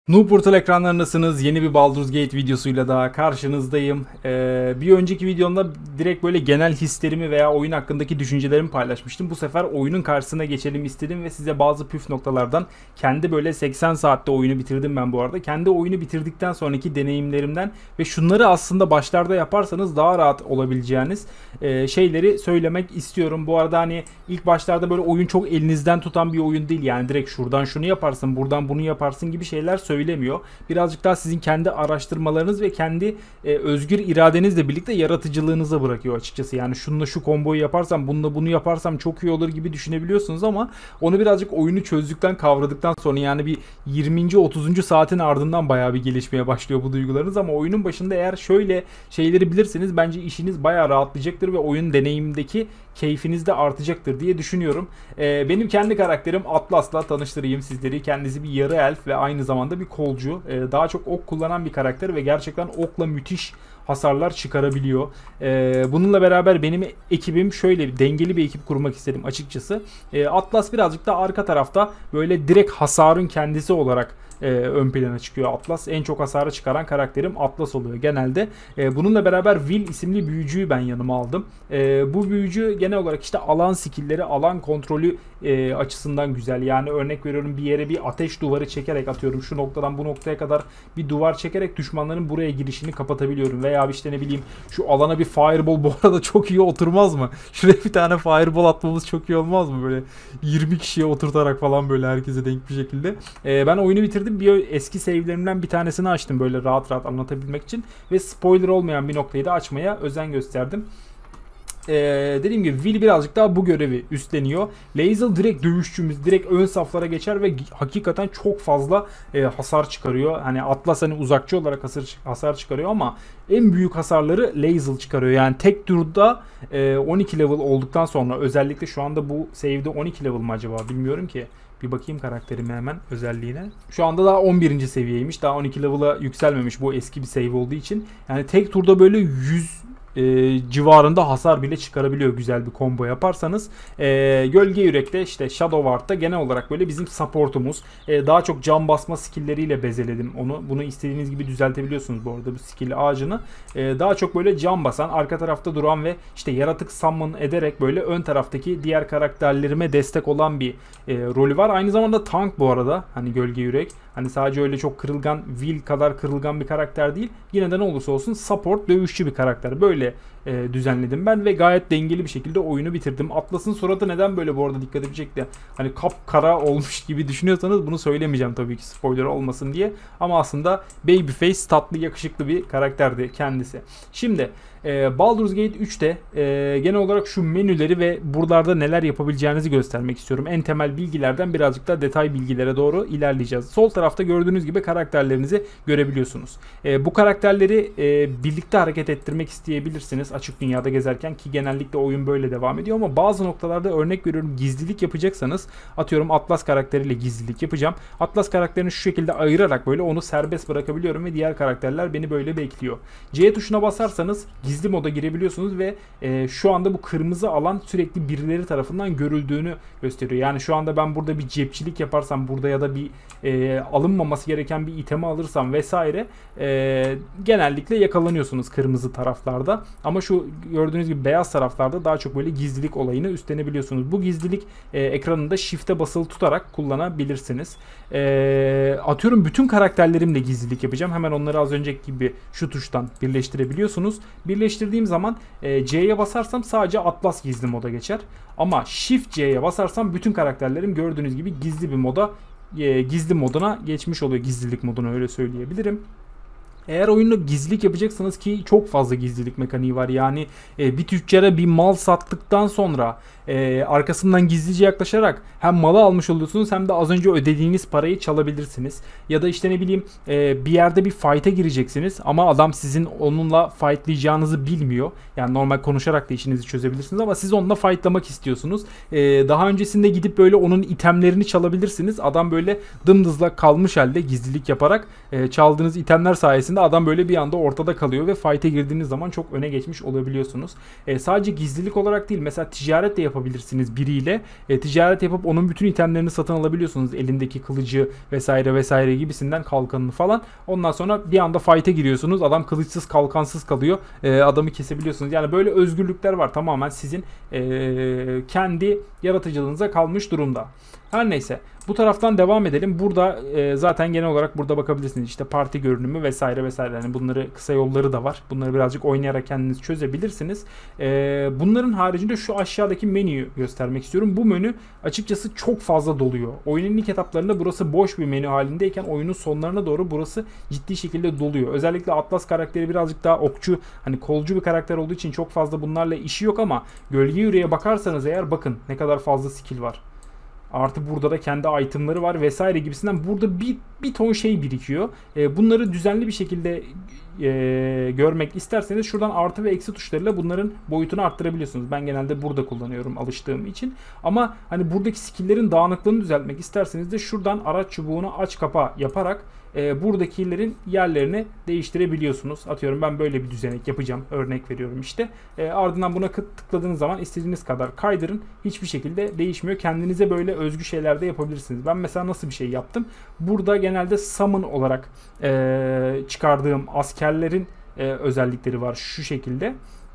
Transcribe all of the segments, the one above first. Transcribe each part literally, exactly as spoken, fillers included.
Noob Portal ekranlarındasınız. Yeni bir Baldur's Gate videosuyla daha karşınızdayım. Ee, bir önceki videomda direkt böyle genel hislerimi veya oyun hakkındaki düşüncelerimi paylaşmıştım. Bu sefer oyunun karşısına geçelim istedim ve size bazı püf noktalardan kendi böyle seksen saatte oyunu bitirdim ben bu arada. Kendi oyunu bitirdikten sonraki deneyimlerimden ve şunları aslında başlarda yaparsanız daha rahat olabileceğiniz e, şeyleri söylemek istiyorum. Bu arada hani ilk başlarda böyle oyun çok elinizden tutan bir oyun değil. Yani direkt şuradan şunu yaparsın, buradan bunu yaparsın gibi şeyler söylemiyor. Birazcık daha sizin kendi araştırmalarınız ve kendi e, özgür iradenizle birlikte yaratıcılığınıza bırakıyor açıkçası. Yani şununla şu komboyu yaparsam, bununla bunu yaparsam çok iyi olur gibi düşünebiliyorsunuz ama onu birazcık oyunu çözdükten, kavradıktan sonra yani bir yirminci otuzuncu saatin ardından bayağı bir gelişmeye başlıyor bu duygularınız ama oyunun başında eğer şöyle şeyleri bilirseniz bence işiniz bayağı rahatlayacaktır ve oyun deneyimindeki keyfiniz de artacaktır diye düşünüyorum. Ee, benim kendi karakterim Atlas'la tanıştırayım sizleri. Kendisi bir yarı elf ve aynı zamanda bir kolcu. Ee, daha çok ok kullanan bir karakter ve gerçekten okla müthiş hasarlar çıkarabiliyor. Ee, bununla beraber benim ekibim şöyle bir dengeli bir ekip kurmak istedim açıkçası. Ee, Atlas birazcık da arka tarafta böyle direkt hasarın kendisi olarak e, ön plana çıkıyor Atlas. En çok hasarı çıkaran karakterim Atlas oluyor genelde. E, bununla beraber Will isimli büyücüyü ben yanıma aldım. E, bu büyücü genel olarak işte alan skill'leri, alan kontrolü e, açısından güzel. Yani örnek veriyorum bir yere bir ateş duvarı çekerek atıyorum. Şu noktadan bu noktaya kadar bir duvar çekerek düşmanların buraya girişini kapatabiliyorum. Veya işte ne bileyim şu alana bir fireball bu arada çok iyi oturmaz mı? Şuraya bir tane fireball atmamız çok iyi olmaz mı? Böyle yirmi kişiye oturtarak falan böyle herkese denk bir şekilde. E, ben oyunu bitirdim. Bir eski save'lerimden bir tanesini açtım böyle rahat rahat anlatabilmek için. Ve spoiler olmayan bir noktayı da açmaya özen gösterdim. Ee, dediğim gibi Will birazcık daha bu görevi üstleniyor. Lae'zel direkt dövüşçümüz, direkt ön saflara geçer ve hakikaten çok fazla e, hasar çıkarıyor. Hani Atlas hani uzakçı olarak hasar, hasar çıkarıyor ama en büyük hasarları Lae'zel çıkarıyor. Yani tek turda e, on iki level olduktan sonra özellikle şu anda bu save'de on iki level mı acaba bilmiyorum ki. Bir bakayım karakterime hemen özelliğine. Şu anda daha on birinci seviyeymiş. Daha on iki level'a yükselmemiş bu eski bir save olduğu için. Yani tek turda böyle yüz e, civarında hasar bile çıkarabiliyor güzel bir combo yaparsanız. E, Gölge Yürek'te işte Shadow Ward'da genel olarak böyle bizim supportumuz. E, daha çok can basma skill'leriyle bezeledim onu. Bunu istediğiniz gibi düzeltebiliyorsunuz bu arada bu skill ağacını. E, daha çok böyle can basan, arka tarafta duran ve işte yaratık summon ederek böyle ön taraftaki diğer karakterlerime destek olan bir e, rolü var. Aynı zamanda tank bu arada. Hani Gölge Yürek. Hani sadece öyle çok kırılgan, Will kadar kırılgan bir karakter değil. Yine de ne olursa olsun support, dövüşçü bir karakter. Böyle e, düzenledim ben ve gayet dengeli bir şekilde oyunu bitirdim. Atlas'ın suratı neden böyle bu arada dikkatimi çekti. Hani kapkara olmuş gibi düşünüyorsanız bunu söylemeyeceğim tabii ki spoiler olmasın diye. Ama aslında babyface, tatlı, yakışıklı bir karakterdi kendisi. Şimdi e, Baldur's Gate üçte e, genel olarak şu menüleri ve buralarda neler yapabileceğinizi göstermek istiyorum. En temel bilgilerden birazcık daha detay bilgilere doğru ilerleyeceğiz. Sol tarafta gördüğünüz gibi karakterlerinizi görebiliyorsunuz. E, bu karakterleri e, birlikte hareket ettirmek isteyebilirsiniz açık dünyada gezerken ki genellikle oyun böyle devam ediyor ama bazı noktalarda örnek veriyorum gizlilik yapacaksanız atıyorum Atlas karakteriyle gizlilik yapacağım. Atlas karakterini şu şekilde ayırarak böyle onu serbest bırakabiliyorum ve diğer karakterler beni böyle bekliyor. C tuşuna basarsanız gizli moda girebiliyorsunuz ve e, şu anda bu kırmızı alan sürekli birileri tarafından görüldüğünü gösteriyor. Yani şu anda ben burada bir cepçilik yaparsam burada ya da bir e, alınmaması gereken bir itemi alırsam vesaire e, genellikle yakalanıyorsunuz kırmızı taraflarda. Ama şu gördüğünüz gibi beyaz taraflarda daha çok böyle gizlilik olayını üstlenebiliyorsunuz. Bu gizlilik e, ekranında shift'e basılı tutarak kullanabilirsiniz. E, atıyorum bütün karakterlerimle gizlilik yapacağım. Hemen onları az önceki gibi şu tuştan birleştirebiliyorsunuz. Birleştirdiğim zaman e, C'ye basarsam sadece Atlas gizli moda geçer. Ama Shift C'ye basarsam bütün karakterlerim gördüğünüz gibi gizli bir moda e, gizli moduna geçmiş oluyor. Gizlilik moduna öyle söyleyebilirim. Eğer oyunda gizlilik yapacaksanız ki çok fazla gizlilik mekaniği var. Yani e, bir tüccara bir mal sattıktan sonra e, arkasından gizlice yaklaşarak hem malı almış oluyorsunuz hem de az önce ödediğiniz parayı çalabilirsiniz. Ya da işte ne bileyim e, bir yerde bir fight'a gireceksiniz ama adam sizin onunla fightlayacağınızı bilmiyor. Yani normal konuşarak da işinizi çözebilirsiniz ama siz onunla fightlamak istiyorsunuz. E, daha öncesinde gidip böyle onun itemlerini çalabilirsiniz. Adam böyle dımdızlak kalmış halde gizlilik yaparak e, çaldığınız itemler sayesinde sayesinde adam böyle bir anda ortada kalıyor ve fight'e girdiğiniz zaman çok öne geçmiş olabiliyorsunuz. E, sadece gizlilik olarak değil, mesela ticaret de yapabilirsiniz biriyle. E, ticaret yapıp onun bütün itemlerini satın alabiliyorsunuz. Elindeki kılıcı vesaire vesaire gibisinden, kalkanını falan. Ondan sonra bir anda fight'e giriyorsunuz. Adam kılıçsız kalkansız kalıyor. E, adamı kesebiliyorsunuz. Yani böyle özgürlükler var. Tamamen sizin e, kendi yaratıcılığınıza kalmış durumda. Her neyse, bu taraftan devam edelim. Burada e, zaten genel olarak burada bakabilirsiniz. İşte parti görünümü vesaire vesaire. Yani bunları, kısa yolları da var. Bunları birazcık oynayarak kendiniz çözebilirsiniz. E, bunların haricinde şu aşağıdaki menüyü göstermek istiyorum. Bu menü açıkçası çok fazla doluyor. Oyunun ilk etaplarında burası boş bir menü halindeyken oyunun sonlarına doğru burası ciddi şekilde doluyor. Özellikle Atlas karakteri birazcık daha okçu, hani kolcu bir karakter olduğu için çok fazla bunlarla işi yok ama Gölge Yüreğe bakarsanız eğer, bakın ne kadar fazla skill var. Artı burada da kendi itemları var vesaire gibisinden, burada bir, bir ton şey birikiyor. E, bunları düzenli bir şekilde e, görmek isterseniz şuradan artı ve eksi tuşlarıyla bunların boyutunu arttırabiliyorsunuz. Ben genelde burada kullanıyorum alıştığım için. Ama hani buradaki skill'lerin dağınıklığını düzeltmek isterseniz de şuradan araç çubuğunu aç kapa yaparak e, buradakilerin yerlerini değiştirebiliyorsunuz. Atıyorum ben böyle bir düzenek yapacağım. Örnek veriyorum işte. E, ardından buna tıkladığınız zaman istediğiniz kadar kaydırın. Hiçbir şekilde değişmiyor. Kendinize böyle özgü şeyler de yapabilirsiniz. Ben mesela nasıl bir şey yaptım? Burada genelde summon olarak e, çıkardığım askerlerin e, özellikleri var şu şekilde.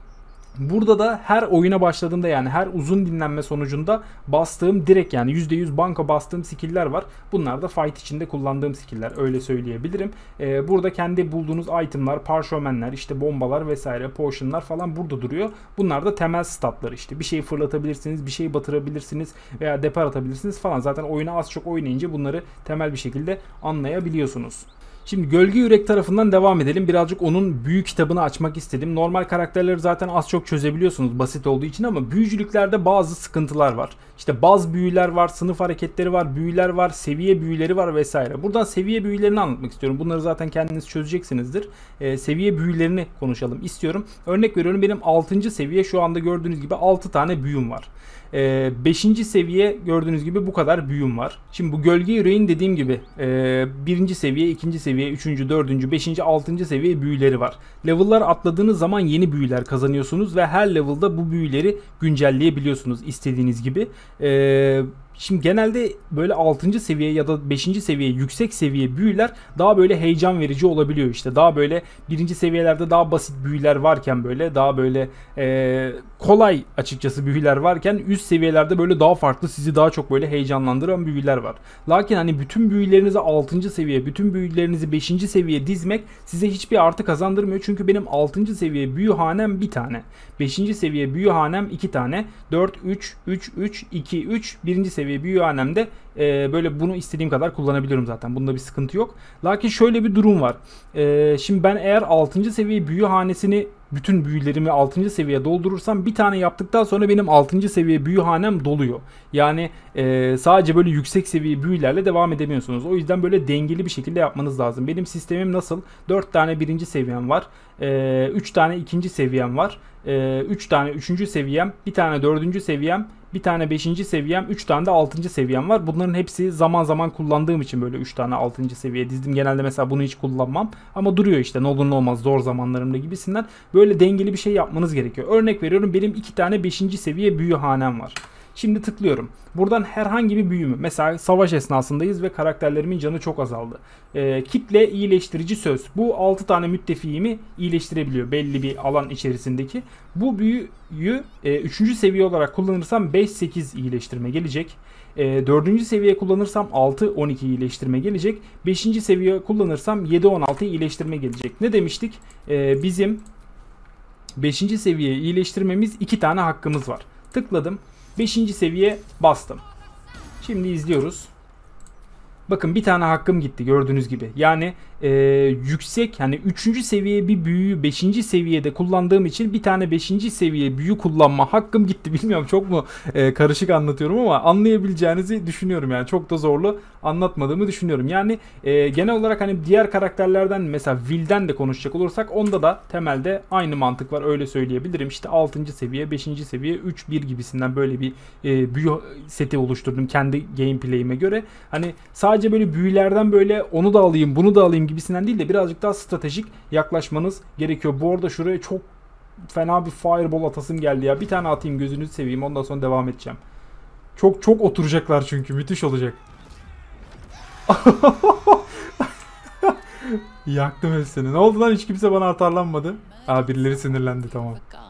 Burada da her oyuna başladığımda, yani her uzun dinlenme sonucunda bastığım direkt, yani yüzde yüz banka bastığım skill'ler var. Bunlar da fight içinde kullandığım skill'ler, öyle söyleyebilirim. Ee, burada kendi bulduğunuz itemlar, parşömenler, işte bombalar vesaire, potionlar falan burada duruyor. Bunlar da temel statlar işte. Bir şeyi fırlatabilirsiniz, bir şeyi batırabilirsiniz veya depar atabilirsiniz falan. Zaten oyunu az çok oynayınca bunları temel bir şekilde anlayabiliyorsunuz. Şimdi Gölge Yürek tarafından devam edelim. Birazcık onun büyü kitabını açmak istedim. Normal karakterleri zaten az çok çözebiliyorsunuz basit olduğu için, ama büyücülüklerde bazı sıkıntılar var. İşte baz büyüler var, sınıf hareketleri var, büyüler var, seviye büyüleri var vesaire. Buradan seviye büyülerini anlatmak istiyorum. Bunları zaten kendiniz çözeceksinizdir. Ee, seviye büyülerini konuşalım istiyorum. Örnek veriyorum, benim altıncı seviye, şu anda gördüğünüz gibi altı tane büyüm var. beşinci seviye gördüğünüz gibi bu kadar büyüm var. Şimdi bu Gölge Yüreğin dediğim gibi birinci seviye, ikinci seviye, üçüncü, dördüncü, beşinci, altıncı seviye büyüleri var. Level'lar atladığınız zaman yeni büyüler kazanıyorsunuz ve her level'da bu büyüleri güncelleyebiliyorsunuz istediğiniz gibi. Eee Şimdi genelde böyle altıncı seviye ya da beşinci seviye, yüksek seviye büyüler daha böyle heyecan verici olabiliyor işte. Daha böyle birinci seviyelerde daha basit büyüler varken, böyle daha böyle e, kolay açıkçası büyüler varken, üst seviyelerde böyle daha farklı, sizi daha çok böyle heyecanlandıran büyüler var. Lakin hani bütün büyülerinizi altıncı seviye, bütün büyülerinizi beşinci seviye dizmek size hiçbir artı kazandırmıyor. Çünkü benim altıncı seviye büyü hanem bir tane. beşinci seviye büyü hanem iki tane. dört, üç, üç, üç, iki, üç. birinci seviye büyü hanemde e, böyle bunu istediğim kadar kullanabiliyorum zaten. Bunda bir sıkıntı yok. Lakin şöyle bir durum var. E, şimdi ben eğer altıncı seviye büyü hanesini, bütün büyülerimi altıncı seviye doldurursam, bir tane yaptıktan sonra benim altıncı seviye büyü hanem doluyor. Yani e, sadece böyle yüksek seviye büyülerle devam edemiyorsunuz. O yüzden böyle dengeli bir şekilde yapmanız lazım. Benim sistemim nasıl? dört tane birinci seviyem var. E, üç tane ikinci seviyem var. E, üç tane üçüncü seviyem, bir tane dördüncü seviyem, bir tane beşinci seviyem, üç tane de altıncı seviyem var. Bunların hepsi zaman zaman kullandığım için böyle üç tane altıncı seviye dizdim. Genelde mesela bunu hiç kullanmam ama duruyor işte, ne olur ne olmaz zor zamanlarımda gibisinden. Böyle dengeli bir şey yapmanız gerekiyor. Örnek veriyorum, benim iki tane beşinci seviye büyü hanem var. Şimdi tıklıyorum. Buradan herhangi bir büyü mü? Mesela savaş esnasındayız ve karakterlerimin canı çok azaldı. Ee, kitle iyileştirici söz. Bu altı tane müttefiğimi iyileştirebiliyor belli bir alan içerisindeki. Bu büyüyü e, üçüncü seviye olarak kullanırsam beş sekiz iyileştirme gelecek. E, dördüncü seviye kullanırsam altı on iki iyileştirme gelecek. beşinci seviye kullanırsam yedi on altı iyileştirme gelecek. Ne demiştik? E, bizim beşinci seviye iyileştirmemiz iki tane hakkımız var. Tıkladım. beşinci seviye bastım. Şimdi izliyoruz. Bakın bir tane hakkım gitti gördüğünüz gibi. Yani e, yüksek, hani üçüncü seviye bir büyüyü beşinci seviyede kullandığım için bir tane beşinci seviye büyü kullanma hakkım gitti. Bilmiyorum çok mu e, karışık anlatıyorum ama anlayabileceğinizi düşünüyorum, yani çok da zorlu anlatmadığımı düşünüyorum. Yani e, genel olarak hani diğer karakterlerden mesela Will'den de konuşacak olursak onda da temelde aynı mantık var, öyle söyleyebilirim. İşte altıncı seviye, beşinci seviye, üç bir gibisinden böyle bir e, büyü seti oluşturdum kendi gameplay'ime göre. Hani sadece böyle büyülerden böyle onu da alayım, bunu da alayım gibisinden değil de birazcık daha stratejik yaklaşmanız gerekiyor. Bu arada şuraya çok fena bir fireball atasım geldi ya. Bir tane atayım, gözünüzü seveyim, ondan sonra devam edeceğim. Çok çok oturacaklar çünkü müthiş olacak. Yaktım hepsini. Ne oldu lan, hiç kimse bana atarlanmadı. Aa, birileri sinirlendi, tamam.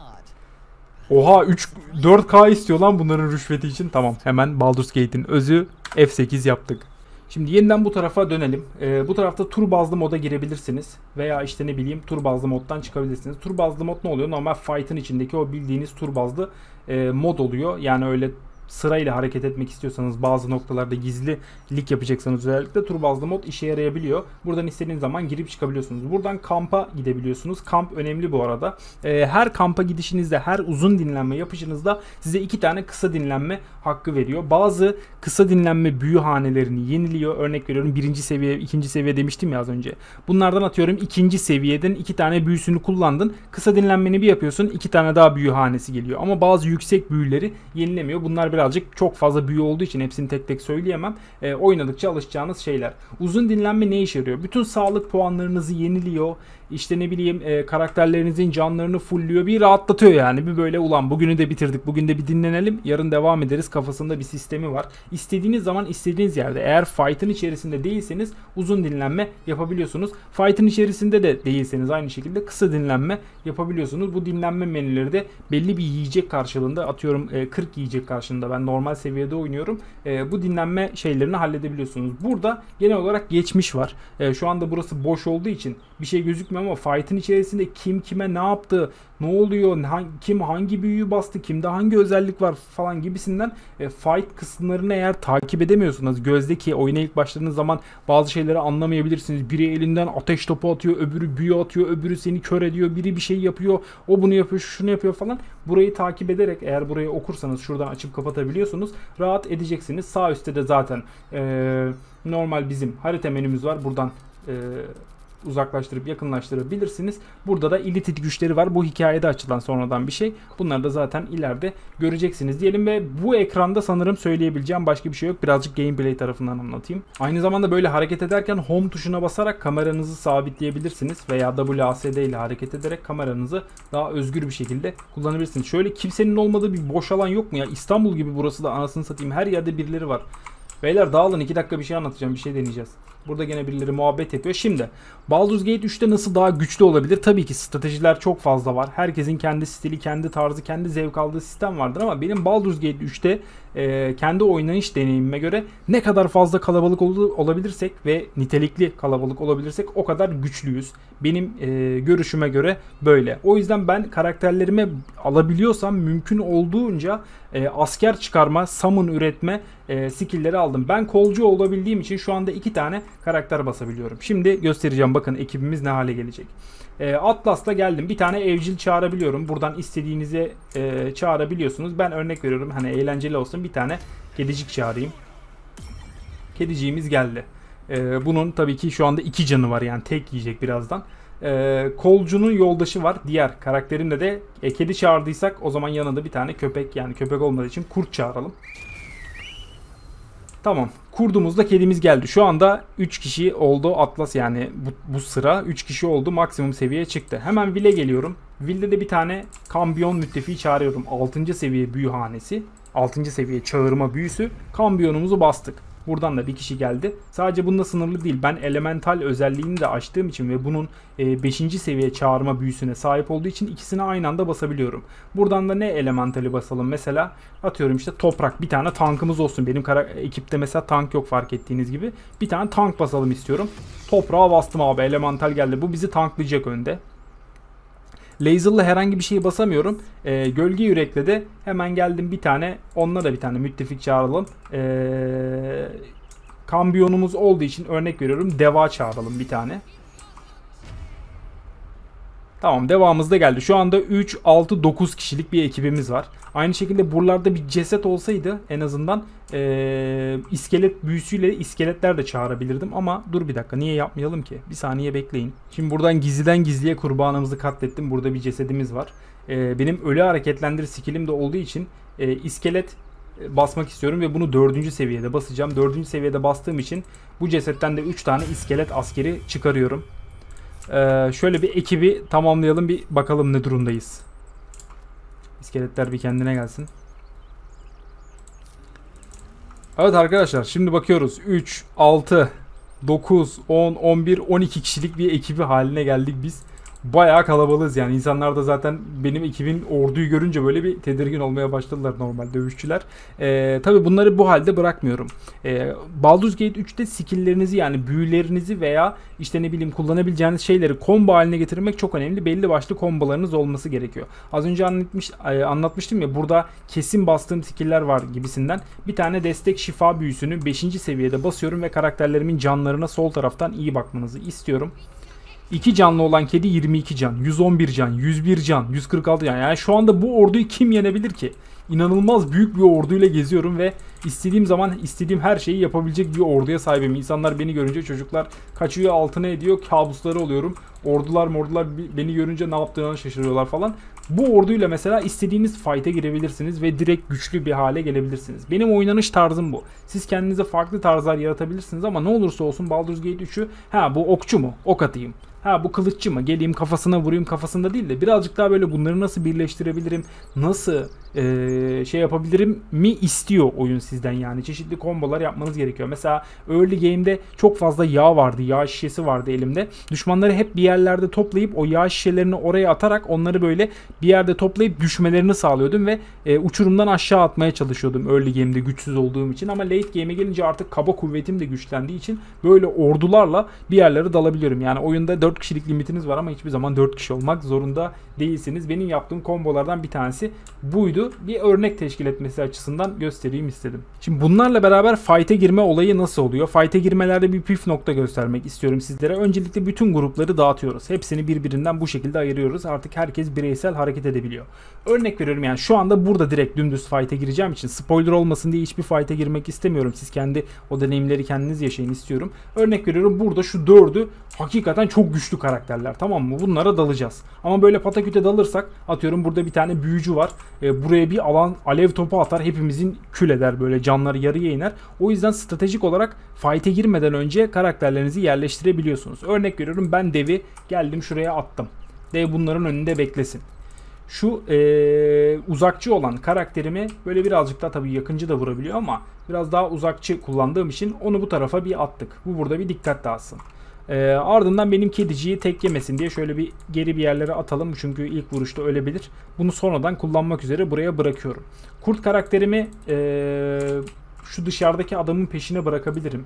Oha, üç dört K istiyor lan bunların rüşveti için. Tamam, hemen Baldur's Gate'in özü F sekiz yaptık. Şimdi yeniden bu tarafa dönelim. Ee, bu tarafta tur bazlı moda girebilirsiniz. Veya işte ne bileyim tur bazlı moddan çıkabilirsiniz. Tur bazlı mod ne oluyor? Normal fight'ın içindeki o bildiğiniz tur bazlı e, mod oluyor. Yani öyle sırayla hareket etmek istiyorsanız, bazı noktalarda gizlilik yapacaksanız özellikle tur bazlı mod işe yarayabiliyor. Buradan istediğiniz zaman girip çıkabiliyorsunuz. Buradan kampa gidebiliyorsunuz. Kamp önemli bu arada. Ee, her kampa gidişinizde, her uzun dinlenme yapışınızda size iki tane kısa dinlenme hakkı veriyor. Bazı kısa dinlenme büyü hanelerini yeniliyor. Örnek veriyorum, birinci seviye, ikinci seviye demiştim ya az önce. Bunlardan atıyorum ikinci seviyeden iki tane büyüsünü kullandın. Kısa dinlenmeni bir yapıyorsun, iki tane daha büyü hanesi geliyor. Ama bazı yüksek büyüleri yenilemiyor. Bunlar birazcık çok fazla büyü olduğu için hepsini tek tek söyleyemem. E, oynadıkça alışacağınız şeyler. Uzun dinlenme ne işe yarıyor? Bütün sağlık puanlarınızı yeniliyor. İşte ne bileyim e, karakterlerinizin canlarını fullüyor. Bir rahatlatıyor yani. Bir böyle ulan bugünü de bitirdik, bugün de bir dinlenelim, yarın devam ederiz kafasında bir sistemi var. İstediğiniz zaman istediğiniz yerde, eğer fight'ın içerisinde değilseniz uzun dinlenme yapabiliyorsunuz. Fight'ın içerisinde de değilseniz aynı şekilde kısa dinlenme yapabiliyorsunuz. Bu dinlenme menüleri de belli bir yiyecek karşılığında, atıyorum e, kırk yiyecek karşılığında, ben normal seviyede oynuyorum. E, bu dinlenme şeylerini halledebiliyorsunuz. Burada genel olarak geçmiş var. E, şu anda burası boş olduğu için bir şey gözükmüyor ama fight'ın içerisinde kim kime ne yaptı, ne oluyor, hangi, kim hangi büyüyü bastı, kimde hangi özellik var falan gibisinden e, fight kısımlarını eğer takip edemiyorsunuz, gözdeki oyuna ilk başladığınız zaman bazı şeyleri anlamayabilirsiniz. Biri elinden ateş topu atıyor, öbürü büyü atıyor, öbürü seni kör ediyor, biri bir şey yapıyor, o bunu yapıyor, şunu yapıyor falan. Burayı takip ederek, eğer burayı okursanız şuradan açıp kapatabiliyorsunuz. Rahat edeceksiniz. Sağ üstte de zaten e, normal bizim harita menümüz var. Buradan e, uzaklaştırıp yakınlaştırabilirsiniz. Burada da illitit güçleri var. Bu hikayede açılan sonradan bir şey. Bunları da zaten ileride göreceksiniz diyelim ve bu ekranda sanırım söyleyebileceğim başka bir şey yok. Birazcık gameplay tarafından anlatayım. Aynı zamanda böyle hareket ederken home tuşuna basarak kameranızı sabitleyebilirsiniz veya W A S D ile hareket ederek kameranızı daha özgür bir şekilde kullanabilirsiniz. Şöyle kimsenin olmadığı bir boş alan yok mu ya? İstanbul gibi burası da, anasını satayım, her yerde birileri var. Beyler dağılın, iki dakika bir şey anlatacağım, bir şey deneyeceğiz. Burada gene birileri muhabbet yapıyor. Şimdi Baldur's Gate üçte nasıl daha güçlü olabilir? Tabii ki stratejiler çok fazla var. Herkesin kendi stili, kendi tarzı, kendi zevk aldığı sistem vardır ama benim Baldur's Gate üçte e, kendi oynayış deneyimime göre ne kadar fazla kalabalık ol olabilirsek ve nitelikli kalabalık olabilirsek o kadar güçlüyüz. Benim e, görüşüme göre böyle. O yüzden ben karakterlerime alabiliyorsam mümkün olduğunca e, asker çıkarma, summon üretme e, skill'leri aldım. Ben kolcu olabildiğim için şu anda iki tane karakter basabiliyorum. Şimdi göstereceğim, bakın ekibimiz ne hale gelecek. E, Atlas'ta geldim. Bir tane evcil çağırabiliyorum. Buradan istediğinizi e, çağırabiliyorsunuz. Ben örnek veriyorum, hani eğlenceli olsun, bir tane kedicik çağırayım. Kediciğimiz geldi. E, bunun tabii ki şu anda iki canı var, yani tek yiyecek birazdan. E, kolcunun yoldaşı var. Diğer karakterimde de e, kedi çağırdıysak o zaman yanında bir tane köpek, yani köpek olmadığı için kurt çağıralım. Tamam. Kurduğumuzda kedimiz geldi. Şu anda üç kişi oldu Atlas, yani bu, bu sıra üç kişi oldu. Maksimum seviyeye çıktı. Hemen Will'e geliyorum. Will'de de bir tane kambiyon müttefiği çağırıyorum. altıncı seviye büyü hanesi. altıncı seviye çağırma büyüsü. Kambiyonumuzu bastık. Buradan da bir kişi geldi. Sadece bununla sınırlı değil. Ben elemental özelliğini de açtığım için ve bunun beşinci seviye çağırma büyüsüne sahip olduğu için ikisini aynı anda basabiliyorum. Buradan da ne elementali basalım? Mesela atıyorum işte toprak. Bir tane tankımız olsun. Benim ekipte mesela tank yok, fark ettiğiniz gibi. Bir tane tank basalım istiyorum. Toprağa bastım abi. Elemental geldi. Bu bizi tanklayacak önde. Laser'la herhangi bir şeyi basamıyorum. E, gölge yürekle de hemen geldim bir tane. Onunla da bir tane müttefik çağıralım. E, kambiyonumuz olduğu için örnek veriyorum. Deva çağıralım bir tane. Tamam, devamımız da geldi. Şu anda üç, altı, dokuz kişilik bir ekibimiz var. Aynı şekilde buralarda bir ceset olsaydı en azından ee, iskelet büyüsüyle iskeletler de çağırabilirdim. Ama dur bir dakika, niye yapmayalım ki? Bir saniye bekleyin. Şimdi buradan gizliden gizliye kurbanımızı katlettim. Burada bir cesedimiz var. E, benim ölü hareketlendir skillim de olduğu için e, iskelet basmak istiyorum ve bunu dördüncü seviyede basacağım. dördüncü seviyede bastığım için bu cesetten de üç tane iskelet askeri çıkarıyorum. Ee, şöyle bir ekibi tamamlayalım, bir bakalım ne durumdayız. İskeletler bir kendine gelsin. Evet arkadaşlar, şimdi bakıyoruz. üç, altı, dokuz, on, on bir, on iki kişilik bir ekibi haline geldik biz. Bayağı kalabalığız yani. İnsanlar da zaten benim ekibin orduyu görünce böyle bir tedirgin olmaya başladılar, normal dövüşçüler. Ee, Tabi bunları bu halde bırakmıyorum. Ee, Baldur's Gate üçte skilllerinizi, yani büyülerinizi veya işte ne bileyim kullanabileceğiniz şeyleri combo haline getirmek çok önemli. Belli başlı kombolarınız olması gerekiyor. Az önce anlatmış, anlatmıştım ya, burada kesin bastığım skiller var gibisinden. Bir tane destek şifa büyüsünü beşinci seviyede basıyorum ve karakterlerimin canlarına sol taraftan iyi bakmanızı istiyorum. iki canlı olan kedi yirmi iki can, yüz on bir can, yüz bir can, yüz kırk altı can. Yani şu anda bu orduyu kim yenebilir ki? İnanılmaz büyük bir orduyla geziyorum ve istediğim zaman istediğim her şeyi yapabilecek bir orduya sahibim. İnsanlar beni görünce, çocuklar kaçıyor, altına ediyor, kabusları oluyorum. Ordular mordular beni görünce ne yaptığını şaşırıyorlar falan. Bu orduyla mesela istediğiniz fight'e girebilirsiniz ve direkt güçlü bir hale gelebilirsiniz. Benim oynanış tarzım bu. Siz kendinize farklı tarzlar yaratabilirsiniz ama ne olursa olsun Baldur's Gate üçü, ha bu okçu mu? Ok atayım. Ha bu kılıççı mı? Geleyim kafasına vurayım, kafasında değil de birazcık daha böyle bunları nasıl birleştirebilirim, nasıl ee, şey yapabilirim mi istiyor oyun sizden yani. Çeşitli kombolar yapmanız gerekiyor. Mesela early game'de çok fazla yağ vardı, yağ şişesi vardı elimde. Düşmanları hep bir yerlerde toplayıp o yağ şişelerini oraya atarak onları böyle bir yerde toplayıp düşmelerini sağlıyordum ve e, uçurumdan aşağı atmaya çalışıyordum early game'de güçsüz olduğum için. Ama late game'e gelince artık kaba kuvvetim de güçlendiği için böyle ordularla bir yerlere dalabiliyorum. Yani oyunda dört kişilik limitiniz var ama hiçbir zaman dört kişi olmak zorunda değilsiniz. Benim yaptığım kombolardan bir tanesi buydu. Bir örnek teşkil etmesi açısından göstereyim istedim. Şimdi bunlarla beraber fight'e girme olayı nasıl oluyor? Fight'e girmelerde bir püf nokta göstermek istiyorum sizlere. Öncelikle bütün grupları dağıtıyoruz. Hepsini birbirinden bu şekilde ayırıyoruz. Artık herkes bireysel hareket edebiliyor. Örnek veriyorum, yani şu anda burada direkt dümdüz fight'e gireceğim için spoiler olmasın diye hiçbir fight'e girmek istemiyorum. Siz kendi o deneyimleri kendiniz yaşayın istiyorum. Örnek veriyorum, burada şu dördü hakikaten çok güçlü karakterler, tamam mı? Bunlara dalacağız. Ama böyle pataküte dalırsak, atıyorum burada bir tane büyücü var. E, buraya bir alan alev topu atar, hepimizin kül eder, böyle canları yarıya iner. O yüzden stratejik olarak fight'e girmeden önce karakterlerinizi yerleştirebiliyorsunuz. Örnek veriyorum, ben devi geldim şuraya attım. Dev bunların önünde beklesin. Şu ee, uzakçı olan karakterimi böyle birazcık daha, tabii yakıncı da vurabiliyor ama biraz daha uzakçı kullandığım için onu bu tarafa bir attık. Bu burada bir dikkat dağıtsın. E, ardından benim kediciyi tek yemesin diye şöyle bir geri bir yerlere atalım. Çünkü ilk vuruşta ölebilir. Bunu sonradan kullanmak üzere buraya bırakıyorum. Kurt karakterimi ee, şu dışarıdaki adamın peşine bırakabilirim.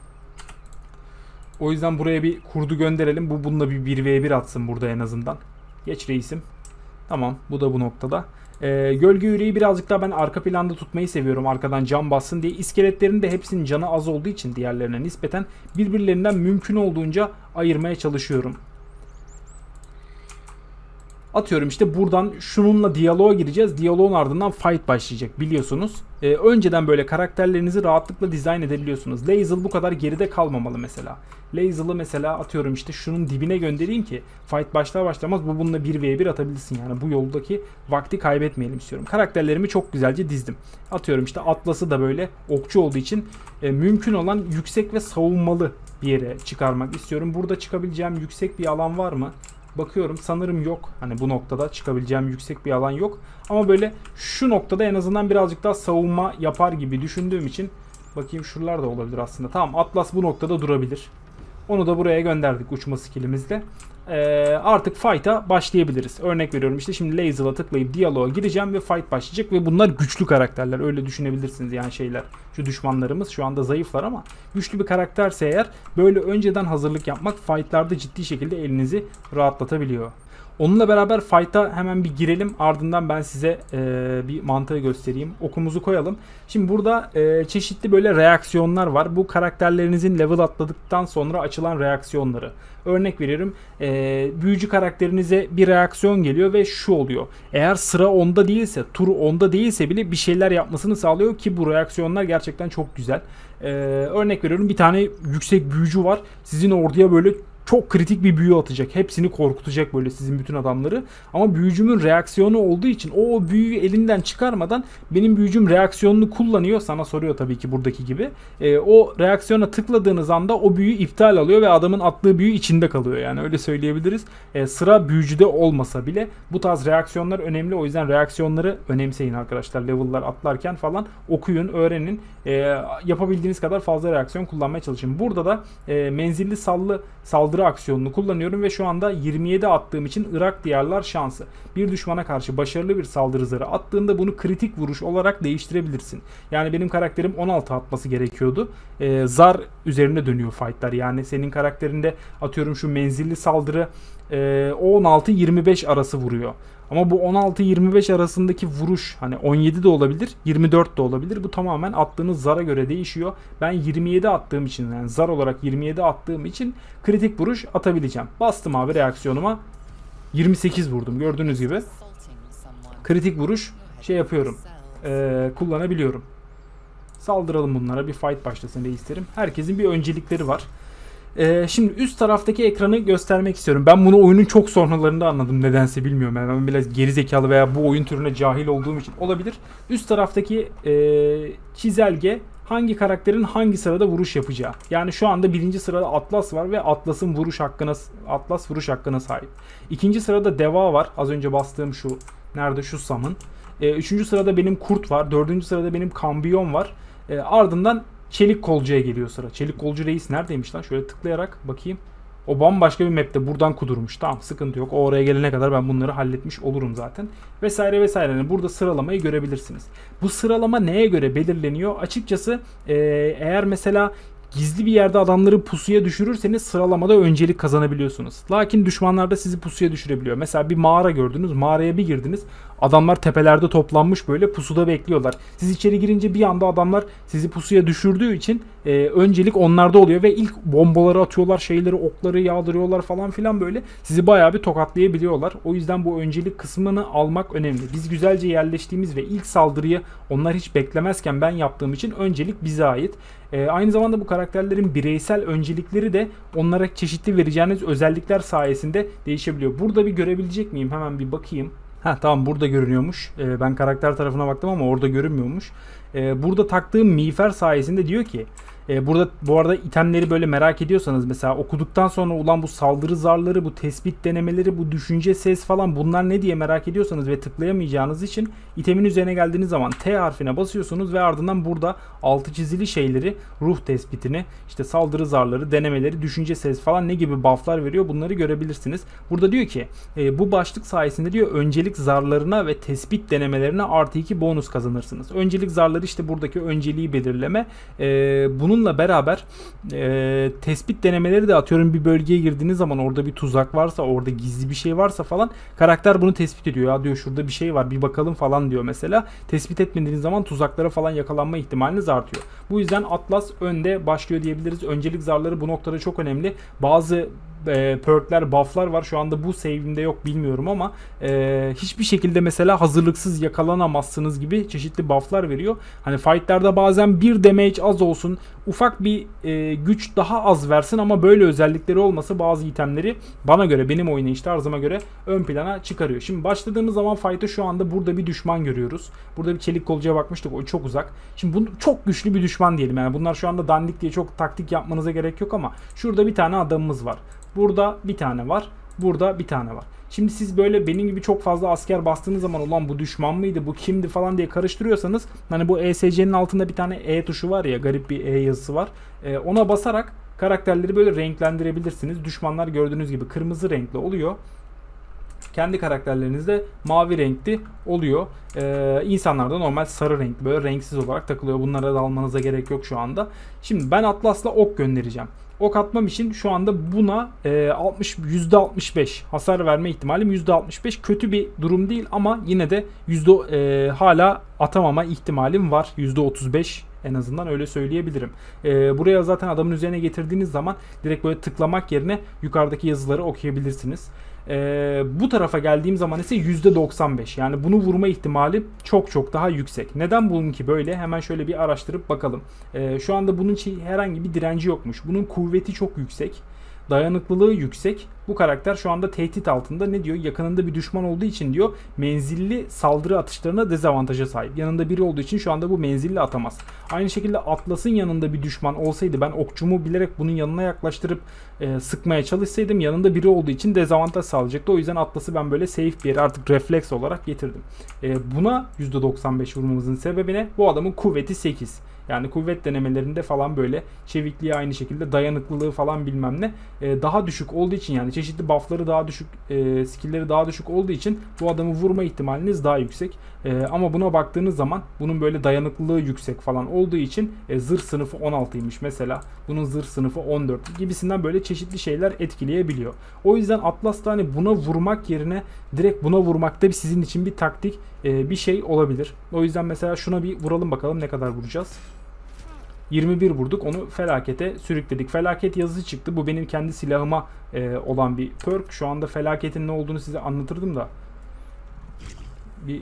O yüzden buraya bir kurdu gönderelim. Bu bununla bir bir ve bir atsın burada en azından. Geç reisim. Tamam, bu da bu noktada. Ee, gölge yüreği birazcık daha ben arka planda tutmayı seviyorum, arkadan can bassın diye. İskeletlerin de hepsinin canı az olduğu için diğerlerine nispeten birbirlerinden mümkün olduğunca ayırmaya çalışıyorum. Atıyorum işte buradan şununla diyaloğa gireceğiz. Diyaloğun ardından fight başlayacak biliyorsunuz. Ee, önceden böyle karakterlerinizi rahatlıkla dizayn edebiliyorsunuz. Lae'zel bu kadar geride kalmamalı mesela. Lae'zel'ı mesela atıyorum işte şunun dibine göndereyim ki fight başlar başlamaz bu bununla bir ve bir atabilsin. Yani bu yoldaki vakti kaybetmeyelim istiyorum. Karakterlerimi çok güzelce dizdim. Atıyorum işte Atlas'ı da böyle okçu olduğu için e, mümkün olan yüksek ve savunmalı bir yere çıkarmak istiyorum. Burada çıkabileceğim yüksek bir alan var mı? Bakıyorum, sanırım yok. Hani bu noktada çıkabileceğim yüksek bir alan yok. Ama böyle şu noktada en azından birazcık daha savunma yapar gibi düşündüğüm için, bakayım şuralar da olabilir aslında. Tamam, Atlas bu noktada durabilir. Onu da buraya gönderdik uçma skillimizle. Ee, artık fight'a başlayabiliriz. Örnek veriyorum işte şimdi Lae'zel'a tıklayıp diyaloğa gireceğim ve fight başlayacak ve bunlar güçlü karakterler. Öyle düşünebilirsiniz yani şeyler. Şu düşmanlarımız şu anda zayıflar ama güçlü bir karakterse eğer böyle önceden hazırlık yapmak fight'larda ciddi şekilde elinizi rahatlatabiliyor. Onunla beraber fight'a hemen bir girelim. Ardından ben size e, bir mantığı göstereyim. Okumuzu koyalım. Şimdi burada e, çeşitli böyle reaksiyonlar var. Bu karakterlerinizin level atladıktan sonra açılan reaksiyonları. Örnek veriyorum. E, büyücü karakterinize bir reaksiyon geliyor ve şu oluyor. Eğer sıra onda değilse, tur onda değilse bile bir şeyler yapmasını sağlıyor ki bu reaksiyonlar gerçekten çok güzel. E, örnek veriyorum, bir tane yüksek büyücü var. Sizin orduya böyle çok kritik bir büyü atacak. Hepsini korkutacak böyle sizin bütün adamları. Ama büyücümün reaksiyonu olduğu için o, o büyüyü elinden çıkarmadan benim büyücüm reaksiyonunu kullanıyor. Sana soruyor tabii ki buradaki gibi. E, o reaksiyona tıkladığınız anda o büyü iptal alıyor ve adamın attığı büyü içinde kalıyor. Yani öyle söyleyebiliriz. E, sıra büyücüde olmasa bile bu tarz reaksiyonlar önemli. O yüzden reaksiyonları önemseyin arkadaşlar. Level'lar atlarken falan okuyun, öğrenin. E, yapabildiğiniz kadar fazla reaksiyon kullanmaya çalışın. Burada da e, menzilli sallı saldırı aksiyonunu kullanıyorum ve şu anda yirmi yedi attığım için Irak diyarlar şansı. Bir düşmana karşı başarılı bir saldırı zarı attığında bunu kritik vuruş olarak değiştirebilirsin. Yani benim karakterim on altı atması gerekiyordu. Ee, zar üzerine dönüyor fightlar. Yani senin karakterinde atıyorum şu menzilli saldırı e, on altı yirmi beş arası vuruyor. Ama bu on altı yirmi beş arasındaki vuruş hani on yedi de olabilir, yirmi dört de olabilir. Bu tamamen attığınız zara göre değişiyor. Ben yirmi yedi attığım için, yani zar olarak yirmi yedi attığım için kritik vuruş atabileceğim. Bastım abi reaksiyonuma. yirmi sekiz vurdum gördüğünüz gibi. Kritik vuruş şey yapıyorum. Ee, kullanabiliyorum. Saldıralım bunlara. Bir fight başlasın isterim. Herkesin bir öncelikleri var. Ee, şimdi üst taraftaki ekranı göstermek istiyorum. Ben bunu oyunun çok sonralarında anladım. Nedense bilmiyorum. Yani ben biraz gerizekalı veya bu oyun türüne cahil olduğum için olabilir. Üst taraftaki e, çizelge hangi karakterin hangi sırada vuruş yapacağı. Yani şu anda birinci sırada Atlas var ve Atlas'ın vuruş hakkına Atlas vuruş hakkına sahip. İkinci sırada Deva var. Az önce bastığım şu nerede şu Sam'ın. E, üçüncü sırada benim Kurt var. Dördüncü sırada benim Kambiyon var. E, ardından Çelik Kolcu'ya geliyor sıra. Çelik Kolcu Reis neredeymiş lan? Şöyle tıklayarak bakayım. O bambaşka bir map'te. Buradan kudurmuş. Tamam, sıkıntı yok. O oraya gelene kadar ben bunları halletmiş olurum zaten. Vesaire vesaire. Yani burada sıralamayı görebilirsiniz. Bu sıralama neye göre belirleniyor? Açıkçası ee, eğer mesela gizli bir yerde adamları pusuya düşürürseniz sıralamada öncelik kazanabiliyorsunuz. Lakin düşmanlar da sizi pusuya düşürebiliyor. Mesela bir mağara gördünüz. Mağaraya bir girdiniz. Adamlar tepelerde toplanmış böyle pusuda bekliyorlar. Siz içeri girince bir anda adamlar sizi pusuya düşürdüğü için e, öncelik onlarda oluyor ve ilk bombaları atıyorlar, şeyleri, okları yağdırıyorlar falan filan böyle. Sizi bayağı bir tokatlayabiliyorlar. O yüzden bu öncelik kısmını almak önemli. Biz güzelce yerleştiğimiz ve ilk saldırıyı onlar hiç beklemezken ben yaptığım için öncelik bize ait. E, aynı zamanda bu karakterlerin bireysel öncelikleri de onlara çeşitli vereceğiniz özellikler sayesinde değişebiliyor. Burada bir görebilecek miyim? Hemen bir bakayım. Ha tamam, burada görünüyormuş. Ee, ben karakter tarafına baktım ama orada görünmüyormuş. Ee, burada taktığım miğfer sayesinde diyor ki e, burada bu arada itemleri böyle merak ediyorsanız mesela okuduktan sonra ulan bu saldırı zarları, bu tespit denemeleri, bu düşünce ses falan bunlar ne diye merak ediyorsanız ve tıklayamayacağınız için itemin üzerine geldiğiniz zaman T harfine basıyorsunuz ve ardından burada altı çizili şeyleri, ruh tespitini, işte saldırı zarları, denemeleri, düşünce ses falan ne gibi bufflar veriyor bunları görebilirsiniz. Burada diyor ki e, bu başlık sayesinde diyor öncelik zarlarına ve tespit denemelerine artı iki bonus kazanırsınız. Öncelik zarları işte buradaki önceliği belirleme. E, bununla beraber e, tespit denemeleri de atıyorum bir bölgeye girdiğiniz zaman orada bir tuzak varsa, orada gizli bir şey varsa falan karakter bunu tespit ediyor. Ya diyor şurada bir şey var bir bakalım falan diyor mesela. Tespit etmediğiniz zaman tuzaklara falan yakalanma ihtimaliniz artıyor. Bu yüzden Atlas önde başlıyor diyebiliriz. Öncelik zarları bu noktada çok önemli. Bazı e, perkler, bufflar var. Şu anda bu save'imde yok bilmiyorum ama e, hiçbir şekilde mesela hazırlıksız yakalanamazsınız gibi çeşitli bufflar veriyor. Hani fightlarda bazen bir damage az olsun, ufak bir e, güç daha az versin ama böyle özellikleri olması bazı itemleri bana göre, benim oynayış tarzıma göre ön plana çıkarıyor. Şimdi başladığımız zaman fight'ı şu anda burada bir düşman görüyoruz. Burada bir çelik kolcuya bakmıştık. O çok uzak. Şimdi bu çok güçlü bir düşman diyelim. Yani bunlar şu anda dandik diye çok taktik yapmanıza gerek yok ama şurada bir tane adamımız var. Burada bir tane var. Burada bir tane var. Şimdi siz böyle benim gibi çok fazla asker bastığınız zaman ulan bu düşman mıydı, bu kimdi falan diye karıştırıyorsanız hani bu E S C'nin altında bir tane E tuşu var ya, garip bir E yazısı var. Ee, ona basarak karakterleri böyle renklendirebilirsiniz. Düşmanlar gördüğünüz gibi kırmızı renkli oluyor. Kendi karakterlerinizde mavi renkli oluyor. Ee, insanlar da normal sarı renkli, böyle renksiz olarak takılıyor. Bunlara da almanıza gerek yok şu anda. Şimdi ben Atlas'la ok göndereceğim. Ok atmam için şu anda buna e, altmış yüzde altmış beş hasar verme ihtimalim, yüzde altmış beş kötü bir durum değil ama yine de yüzde e, hala atamama ihtimalim var. yüzde otuz beş en azından öyle söyleyebilirim. E, buraya zaten adamın üzerine getirdiğiniz zaman direkt böyle tıklamak yerine yukarıdaki yazıları okuyabilirsiniz. Ee, bu tarafa geldiğim zaman ise yüzde doksan beş, yani bunu vurma ihtimali çok çok daha yüksek. Neden bununki böyle? Hemen şöyle bir araştırıp bakalım. Ee, şu anda bunun için herhangi bir direnci yokmuş. Bunun kuvveti çok yüksek. Dayanıklılığı yüksek. Bu karakter şu anda tehdit altında. Ne diyor? Yakınında bir düşman olduğu için diyor menzilli saldırı atışlarına dezavantaja sahip. Yanında biri olduğu için şu anda bu menzilli atamaz. Aynı şekilde Atlas'ın yanında bir düşman olsaydı, ben okçumu bilerek bunun yanına yaklaştırıp e, sıkmaya çalışsaydım, yanında biri olduğu için dezavantaj sağlayacaktı. O yüzden Atlas'ı ben böyle safe bir yere artık refleks olarak getirdim. E, buna yüzde doksan beş vurmamızın sebebi ne? Bu adamın kuvveti sekiz. Yani kuvvet denemelerinde falan böyle çevikliği aynı şekilde, dayanıklılığı falan bilmem ne e, daha düşük olduğu için, yani çeşitli buffları daha düşük, e, skillleri daha düşük olduğu için bu adamı vurma ihtimaliniz daha yüksek. E, ama buna baktığınız zaman bunun böyle dayanıklılığı yüksek falan olduğu için e, zırh sınıfı on altıymış mesela. Bunun zırh sınıfı on dört gibisinden böyle çeşitli şeyler etkileyebiliyor. O yüzden Atlas'ta hani buna vurmak yerine direkt buna vurmak da sizin için bir taktik, e, bir şey olabilir. O yüzden mesela şuna bir vuralım bakalım ne kadar vuracağız. yirmi bir vurduk, onu felakete sürükledik. Felaket yazısı çıktı. Bu benim kendi silahıma e, olan bir perk. Şu anda felaketin ne olduğunu size anlatırdım da. Bir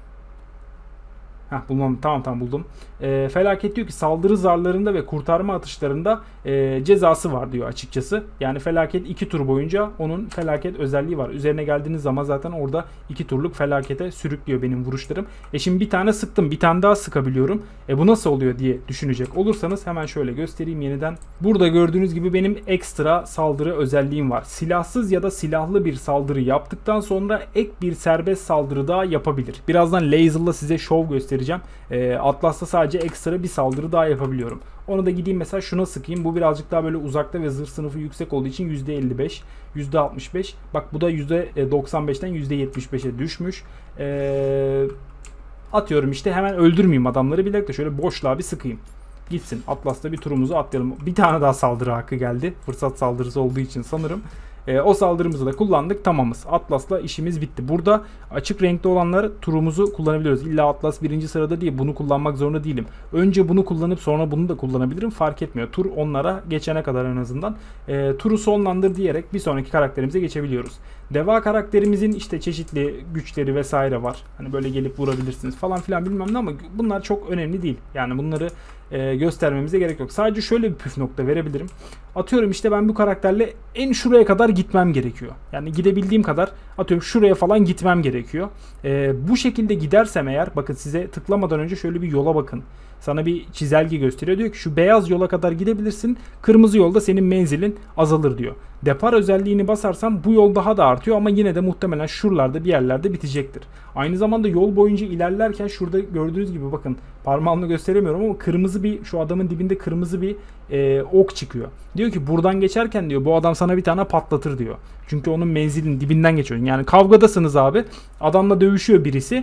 Heh, bulmam, tamam tamam buldum. E, felaket diyor ki saldırı zarlarında ve kurtarma atışlarında e, cezası var diyor açıkçası. Yani felaket iki tur boyunca onun felaket özelliği var. Üzerine geldiğiniz zaman zaten orada iki turluk felakete sürüklüyor benim vuruşlarım. E şimdi bir tane sıktım, bir tane daha sıkabiliyorum. E bu nasıl oluyor diye düşünecek olursanız hemen şöyle göstereyim yeniden. Burada gördüğünüz gibi benim ekstra saldırı özelliğim var. Silahsız ya da silahlı bir saldırı yaptıktan sonra ek bir serbest saldırı daha yapabilir. Birazdan laser'la size şov göstereceğim. E, Atlas'ta sadece ekstra bir saldırı daha yapabiliyorum. Onu da gideyim mesela şuna sıkayım. Bu birazcık daha böyle uzakta ve zırh sınıfı yüksek olduğu için yüzde elli beş, yüzde altmış beş. Bak bu da yüzde doksan beşten yüzde yetmiş beşe düşmüş. Eee... Atıyorum işte, hemen öldürmeyeyim adamları. Bir dakika şöyle boşluğa bir sıkayım. Gitsin. Atlas'ta bir turumuzu atlayalım. Bir tane daha saldırı hakkı geldi. Fırsat saldırısı olduğu için sanırım. E, o saldırımızı da kullandık. Tamamız. Atlas'la işimiz bitti. Burada açık renkli olanlar turumuzu kullanabiliyoruz. İlla Atlas birinci sırada diye bunu kullanmak zorunda değilim. Önce bunu kullanıp sonra bunu da kullanabilirim. Fark etmiyor. Tur onlara geçene kadar en azından. E, turu sonlandır diyerek bir sonraki karakterimize geçebiliyoruz. Deva karakterimizin işte çeşitli güçleri vesaire var. Hani böyle gelip vurabilirsiniz falan filan bilmem ne, ama bunlar çok önemli değil. Yani bunları e, göstermemize gerek yok. Sadece şöyle bir püf nokta verebilirim. Atıyorum işte ben bu karakterle en şuraya kadar gitmem gerekiyor. Yani gidebildiğim kadar, atıyorum şuraya falan gitmem gerekiyor. E, bu şekilde gidersem eğer, bakın size tıklamadan önce şöyle bir yola bakın. Sana bir çizelge gösteriyor. Diyor ki şu beyaz yola kadar gidebilirsin. Kırmızı yolda senin menzilin azalır diyor. Depar özelliğini basarsam bu yol daha da artıyor ama yine de muhtemelen şuralarda bir yerlerde bitecektir. Aynı zamanda yol boyunca ilerlerken şurada gördüğünüz gibi bakın, parmağımla gösteremiyorum ama kırmızı bir, şu adamın dibinde kırmızı bir e, ok çıkıyor. Diyor ki buradan geçerken diyor bu adam sana bir tane patlatır diyor. Çünkü onun menzilin dibinden geçiyorsun. Yani kavgadasınız abi. Adamla dövüşüyor birisi.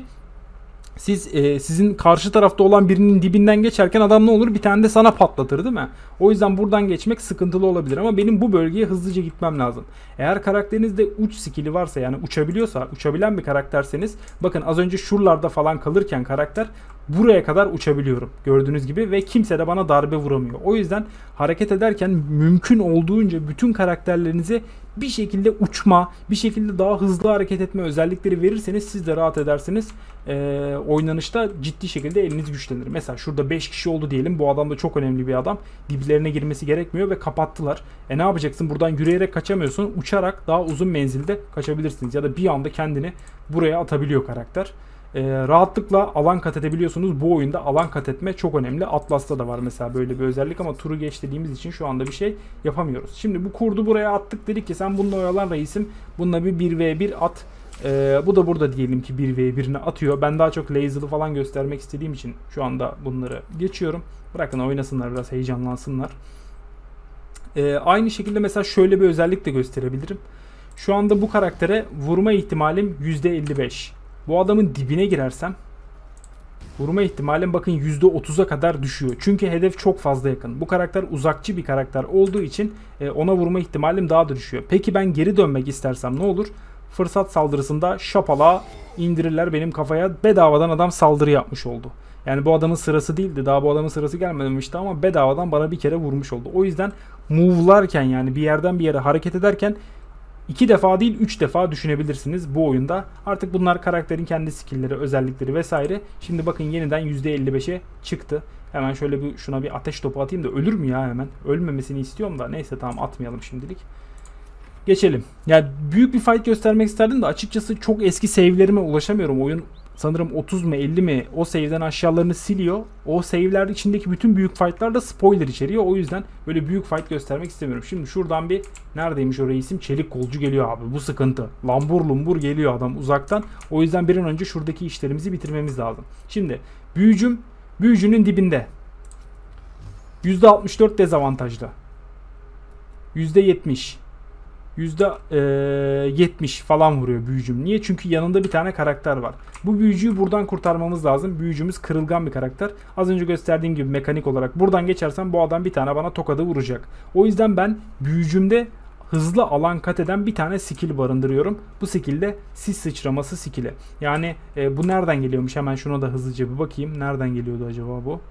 Siz e, sizin karşı tarafta olan birinin dibinden geçerken adam ne olur? Bir tane de sana patlatır değil mi? O yüzden buradan geçmek sıkıntılı olabilir ama benim bu bölgeye hızlıca gitmem lazım. Eğer karakterinizde uç skill'i varsa, yani uçabiliyorsa, uçabilen bir karakterseniz, bakın az önce şuralarda falan kalırken karakter buraya kadar uçabiliyorum gördüğünüz gibi ve kimse de bana darbe vuramıyor. O yüzden hareket ederken mümkün olduğunca bütün karakterlerinize bir şekilde uçma, bir şekilde daha hızlı hareket etme özellikleri verirseniz siz de rahat edersiniz. Ee, oynanışta ciddi şekilde eliniz güçlenir. Mesela şurada beş kişi oldu diyelim. Bu adam da çok önemli bir adam. Diplerine girmesi gerekmiyor ve kapattılar. E ne yapacaksın? Buradan yürüyerek kaçamıyorsun. Uçarak daha uzun menzilde kaçabilirsiniz. Ya da bir anda kendini buraya atabiliyor karakter. Ee, rahatlıkla alan kat edebiliyorsunuz. Bu oyunda alan kat etme çok önemli. Atlas'ta da var mesela böyle bir özellik ama turu geç dediğimiz için şu anda bir şey yapamıyoruz. Şimdi bu kurdu buraya attık, dedik ki sen bununla oyalan reisim. Bununla bir bir ve bir at. Ee, bu da burada diyelim ki bir ve birini atıyor. Ben daha çok laser'lı falan göstermek istediğim için şu anda bunları geçiyorum. Bırakın oynasınlar, biraz heyecanlansınlar. Ee, aynı şekilde mesela şöyle bir özellik de gösterebilirim. Şu anda bu karaktere vurma ihtimalim yüzde elli beş. Bu adamın dibine girersem Vurma ihtimalim bakın yüzde otuza kadar düşüyor. Çünkü hedef çok fazla yakın. Bu karakter uzakçı bir karakter olduğu için e, ona vurma ihtimalim daha da düşüyor. Peki ben geri dönmek istersem ne olur? Fırsat saldırısında şapala indirirler benim kafaya. Bedavadan adam saldırı yapmış oldu. Yani bu adamın sırası değildi. Daha bu adamın sırası gelmemişti ama bedavadan bana bir kere vurmuş oldu. O yüzden move'larken, yani bir yerden bir yere hareket ederken iki defa değil üç defa düşünebilirsiniz bu oyunda. Artık bunlar karakterin kendi skill'leri, özellikleri vesaire. Şimdi bakın yeniden yüzde elli beşe çıktı. Hemen şöyle bir şuna bir ateş topu atayım da ölür mü ya hemen? Ölmemesini istiyorum da neyse tamam atmayalım şimdilik. Geçelim. Yani büyük bir fight göstermek isterdim de açıkçası çok eski save'lerime ulaşamıyorum. Oyun sanırım otuz mu elli mi o save'den aşağılarını siliyor. O save'ler içindeki bütün büyük fight'lar da spoiler içeriyor. O yüzden böyle büyük fight göstermek istemiyorum. Şimdi şuradan bir neredeymiş o reisim? Çelik kolcu geliyor abi. Bu sıkıntı. Lambur lumbur geliyor adam uzaktan. O yüzden bir an önce şuradaki işlerimizi bitirmemiz lazım. Şimdi büyücüm büyücünün dibinde. yüzde altmış dört dezavantajlı. yüzde yetmiş. yüzde yetmiş falan vuruyor büyücüm. Niye? Çünkü yanında bir tane karakter var. Bu büyücüyü buradan kurtarmamız lazım. Büyücümüz kırılgan bir karakter. Az önce gösterdiğim gibi mekanik olarak buradan geçersem bu adam bir tane bana tokadı vuracak. O yüzden ben büyücümde hızlı alan kat eden bir tane skill barındırıyorum. Bu skill de sis sıçraması skill'i. Yani e, bu nereden geliyormuş? Hemen şuna da hızlıca bir bakayım. Nereden geliyordu acaba bu?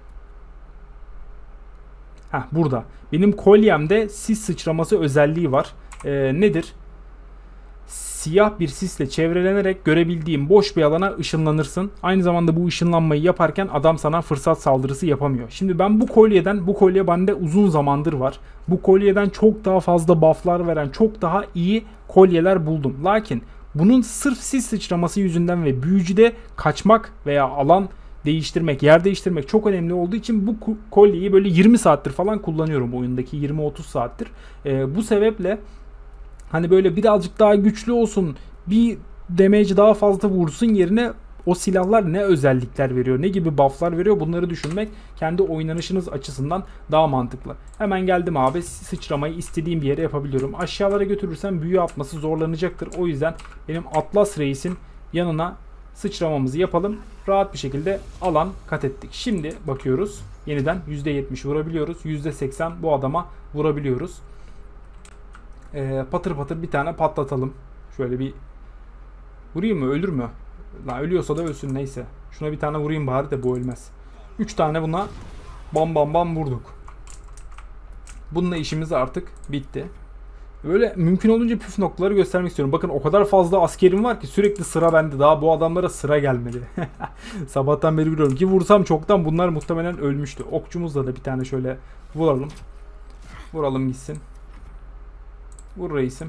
Heh, burada. Benim kolyemde sis sıçraması özelliği var. Ee, nedir? Siyah bir sisle çevrelenerek görebildiğim boş bir alana ışınlanırsın. Aynı zamanda bu ışınlanmayı yaparken adam sana fırsat saldırısı yapamıyor. Şimdi ben bu kolyeden, bu kolye bende uzun zamandır var. Bu kolyeden çok daha fazla bufflar veren, çok daha iyi kolyeler buldum. Lakin bunun sırf sis sıçraması yüzünden ve büyücüde kaçmak veya alan değiştirmek, yer değiştirmek çok önemli olduğu için bu kolyeyi böyle yirmi saattir falan kullanıyorum, oyundaki yirmi otuz saattir. Ee, bu sebeple hani böyle birazcık daha güçlü olsun, bir damage daha fazla vursun yerine o silahlar ne özellikler veriyor, ne gibi bufflar veriyor, bunları düşünmek kendi oynanışınız açısından daha mantıklı. Hemen geldim abi, sıçramayı istediğim bir yere yapabiliyorum. Aşağılara götürürsem büyü atması zorlanacaktır. O yüzden benim Atlas Reis'in yanına sıçramamızı yapalım. Rahat bir şekilde alan kat ettik. Şimdi bakıyoruz. Yeniden yüzde yetmiş vurabiliyoruz. yüzde seksen bu adama vurabiliyoruz. Ee, patır patır bir tane patlatalım. Şöyle bir vurayım mı? Ölür mü? La, ölüyorsa da ölsün, neyse. Şuna bir tane vurayım bari de bu ölmez. üç tane buna bam bam bam vurduk. Bununla işimiz artık bitti. Böyle mümkün olunca püf noktaları göstermek istiyorum. Bakın o kadar fazla askerim var ki sürekli sıra bende. Daha bu adamlara sıra gelmedi. Sabahtan beri biliyorum ki vursam çoktan bunlar muhtemelen ölmüştü. Okçumuzla da bir tane şöyle vuralım. Vuralım gitsin. Vur reisim.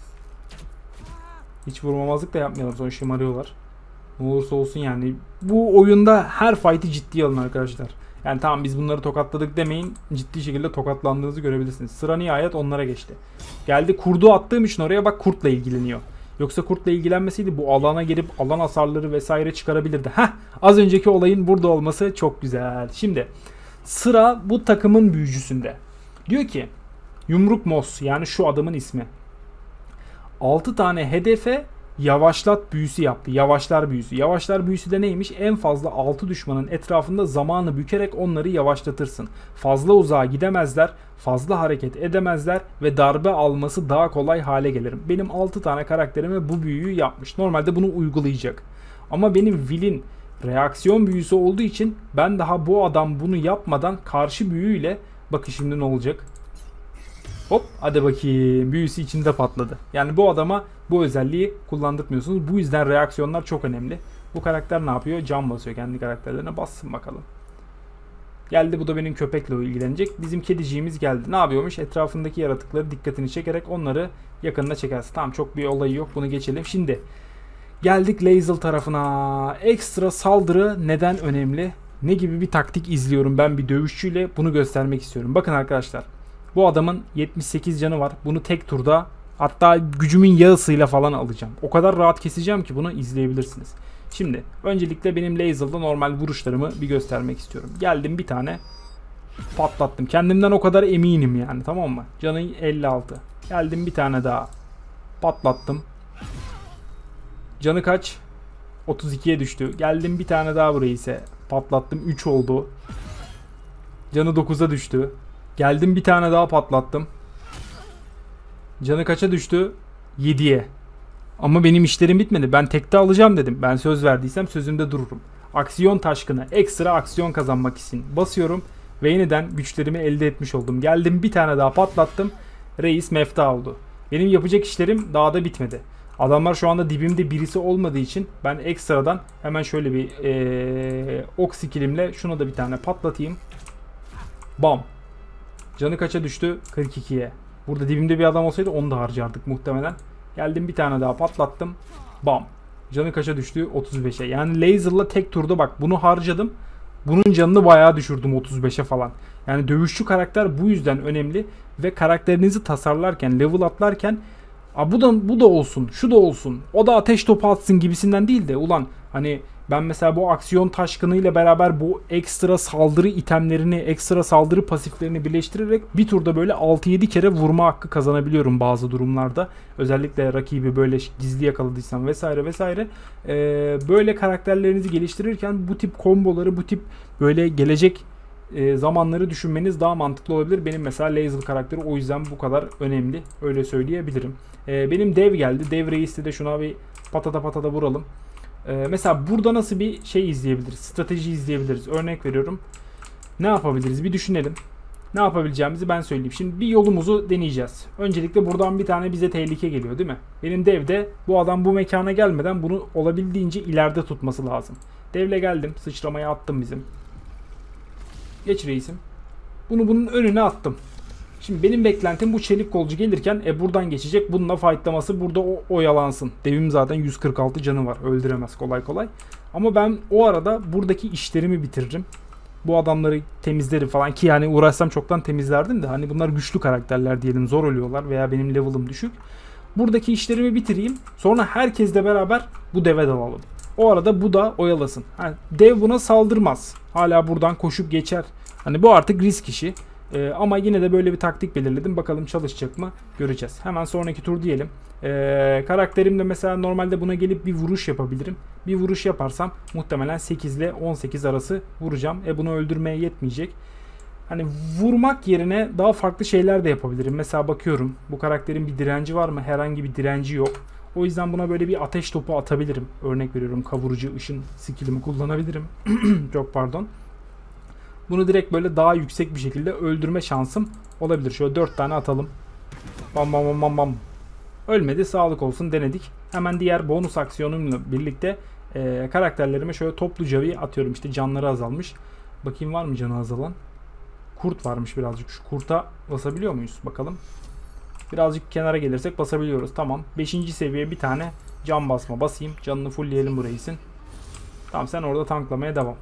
Hiç vurmamazlık da yapmayalım, sonra şımarıyorlar. Ne olursa olsun yani. Bu oyunda her fight'i ciddiye alın arkadaşlar. Yani tamam biz bunları tokatladık demeyin. Ciddi şekilde tokatlandığınızı görebilirsiniz. Sıra nihayet onlara geçti. Geldi kurdu attığım için oraya bak, kurtla ilgileniyor. Yoksa kurtla ilgilenmeseydi bu alana gelip alan hasarları vesaire çıkarabilirdi. Heh, az önceki olayın burada olması çok güzel. Şimdi sıra bu takımın büyücüsünde. Diyor ki Yumruk Moss, yani şu adamın ismi. altı tane hedefe yavaşlat büyüsü yaptı. Yavaşlar büyüsü. Yavaşlar büyüsü de neymiş? En fazla altı düşmanın etrafında zamanı bükerek onları yavaşlatırsın. Fazla uzağa gidemezler, fazla hareket edemezler ve darbe alması daha kolay hale gelir. Benim altı tane karakterime bu büyüyü yapmış. Normalde bunu uygulayacak. Ama benim Will'in reaksiyon büyüsü olduğu için ben daha bu adam bunu yapmadan karşı büyüyle, bakın şimdi ne olacak? Hop, hadi bakayım, büyüsü içinde patladı. Yani bu adama bu özelliği kullandırmıyorsunuz. Bu yüzden reaksiyonlar çok önemli. Bu karakter ne yapıyor? Can basıyor kendi karakterlerine. Bassın bakalım. Geldi, bu da benim köpekle ilgilenecek. Bizim kediciğimiz geldi. Ne yapıyormuş? Etrafındaki yaratıkları dikkatini çekerek onları yakınına çekersin. Tamam, çok bir olayı yok. Bunu geçelim. Şimdi geldik Lae'zel tarafına. Ekstra saldırı neden önemli? Ne gibi bir taktik izliyorum ben bir dövüşçüyle? Bunu göstermek istiyorum. Bakın arkadaşlar. Bu adamın yetmiş sekiz canı var. Bunu tek turda, hatta gücümün yarısıyla falan alacağım. O kadar rahat keseceğim ki bunu izleyebilirsiniz. Şimdi öncelikle benim Lae'zel'da normal vuruşlarımı bir göstermek istiyorum. Geldim bir tane patlattım. Kendimden o kadar eminim yani, tamam mı? Canı elli altı. Geldim bir tane daha patlattım. Canı kaç? otuz ikiye düştü. Geldim bir tane daha buraya ise patlattım. üç oldu. Canı dokuza düştü. Geldim bir tane daha patlattım. Canı kaça düştü? yediye. Ama benim işlerim bitmedi. Ben tekte alacağım dedim. Ben söz verdiysem sözümde dururum. Aksiyon taşkını. Ekstra aksiyon kazanmak için basıyorum. Ve yeniden güçlerimi elde etmiş oldum. Geldim bir tane daha patlattım. Reis mefta oldu. Benim yapacak işlerim daha da bitmedi. Adamlar şu anda dibimde birisi olmadığı için ben ekstradan hemen şöyle bir ee, ok skillimle şunu da bir tane patlatayım. Bam. Canı kaça düştü? kırk ikiye. Burada dibimde bir adam olsaydı onu da harcardık muhtemelen. Geldim bir tane daha patlattım. Bam. Canı kaça düştü? otuz beşe. Yani laserla tek turda bak bunu harcadım. Bunun canını bayağı düşürdüm otuz beşe falan. Yani dövüşçü karakter bu yüzden önemli. Ve karakterinizi tasarlarken, level atlarken bu da, bu da olsun, şu da olsun, o da ateş topu atsın gibisinden değil de ulan hani ben mesela bu aksiyon taşkınıyla beraber bu ekstra saldırı itemlerini, ekstra saldırı pasiflerini birleştirerek bir turda böyle altı yedi kere vurma hakkı kazanabiliyorum bazı durumlarda. Özellikle rakibi böyle gizli yakaladıysam vesaire vesaire. Ee, böyle karakterlerinizi geliştirirken bu tip komboları, bu tip böyle gelecek e, zamanları düşünmeniz daha mantıklı olabilir. Benim mesela Lae'zel karakteri o yüzden bu kadar önemli. Öyle söyleyebilirim. E, benim dev geldi. Dev reisli de şuna bir patata patata vuralım. Ee, mesela burada nasıl bir şey izleyebiliriz? Strateji izleyebiliriz. Örnek veriyorum. Ne yapabiliriz? Bir düşünelim. Ne yapabileceğimizi ben söyleyeyim. Şimdi bir yolumuzu deneyeceğiz. Öncelikle buradan bir tane bize tehlike geliyor değil mi? Benim devde bu adam bu mekana gelmeden bunu olabildiğince ileride tutması lazım. Devle geldim. Sıçramayı attım bizim. Geç reisim. Bunu bunun önüne attım. Şimdi benim beklentim bu çelik kolcu gelirken e buradan geçecek. Bununla fightlaması burada o, oyalansın. Devim zaten yüz kırk altı canı var. Öldüremez kolay kolay. Ama ben o arada buradaki işlerimi bitiririm. Bu adamları temizlerim falan ki yani uğraşsam çoktan temizlerdim de hani bunlar güçlü karakterler diyelim, zor ölüyorlar veya benim level'ım düşük. Buradaki işlerimi bitireyim. Sonra herkesle beraber bu deve dalalım. O arada bu da oyalasın. Yani dev buna saldırmaz. Hala buradan koşup geçer. Hani bu artık risk işi. Ee, ama yine de böyle bir taktik belirledim. Bakalım çalışacak mı? Göreceğiz. Hemen sonraki tur diyelim. Ee, karakterimde mesela normalde buna gelip bir vuruş yapabilirim. Bir vuruş yaparsam muhtemelen sekiz ile on sekiz arası vuracağım. E bunu öldürmeye yetmeyecek. Hani vurmak yerine daha farklı şeyler de yapabilirim. Mesela bakıyorum bu karakterin bir direnci var mı? Herhangi bir direnci yok. O yüzden buna böyle bir ateş topu atabilirim. Örnek veriyorum, kavurucu ışın skillimi kullanabilirim. Çok pardon. Bunu direkt böyle daha yüksek bir şekilde öldürme şansım olabilir. Şöyle dört tane atalım. Bam bam bam bam bam. Ölmedi, sağlık olsun, denedik. Hemen diğer bonus aksiyonumla birlikte e, karakterlerime şöyle topluca bir atıyorum. İşte canları azalmış. Bakayım var mı canı azalan? Kurt varmış birazcık. Şu kurta basabiliyor muyuz? Bakalım. Birazcık kenara gelirsek basabiliyoruz. Tamam. beşinci seviye bir tane can basma basayım. Canını fullleyelim bu reisin. Tamam, sen orada tanklamaya devam.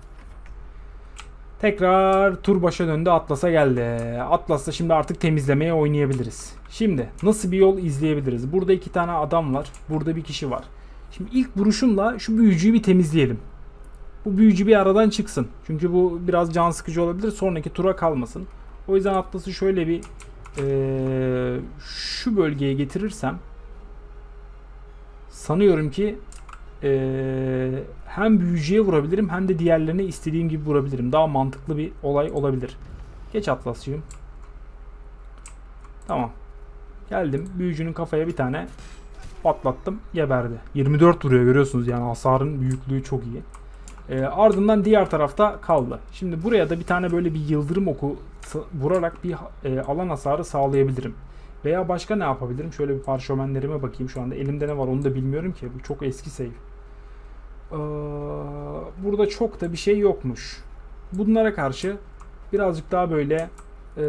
Tekrar tur başa döndü. Atlas'a geldi. Atlas'ta şimdi artık temizlemeye oynayabiliriz. Şimdi nasıl bir yol izleyebiliriz? Burada iki tane adam var. Burada bir kişi var. Şimdi ilk vuruşumla şu büyücüyü bir temizleyelim. Bu büyücü bir aradan çıksın. Çünkü bu biraz can sıkıcı olabilir. Sonraki tura kalmasın. O yüzden Atlas'ı şöyle bir ee, şu bölgeye getirirsem sanıyorum ki ee, hem büyücüye vurabilirim hem de diğerlerine istediğim gibi vurabilirim. Daha mantıklı bir olay olabilir. Geç Atlas'cığım. Tamam. Geldim. Büyücünün kafaya bir tane patlattım. Geberdi. yirmi dört vuruyor, görüyorsunuz. Yani hasarın büyüklüğü çok iyi. E, ardından diğer tarafta kaldı. Şimdi buraya da bir tane böyle bir yıldırım oku vurarak bir e, alan hasarı sağlayabilirim. Veya başka ne yapabilirim? Şöyle bir parşömenlerime bakayım şu anda. Elimde ne var onu da bilmiyorum ki. Bu çok eski save. Ee, burada çok da bir şey yokmuş. Bunlara karşı birazcık daha böyle e,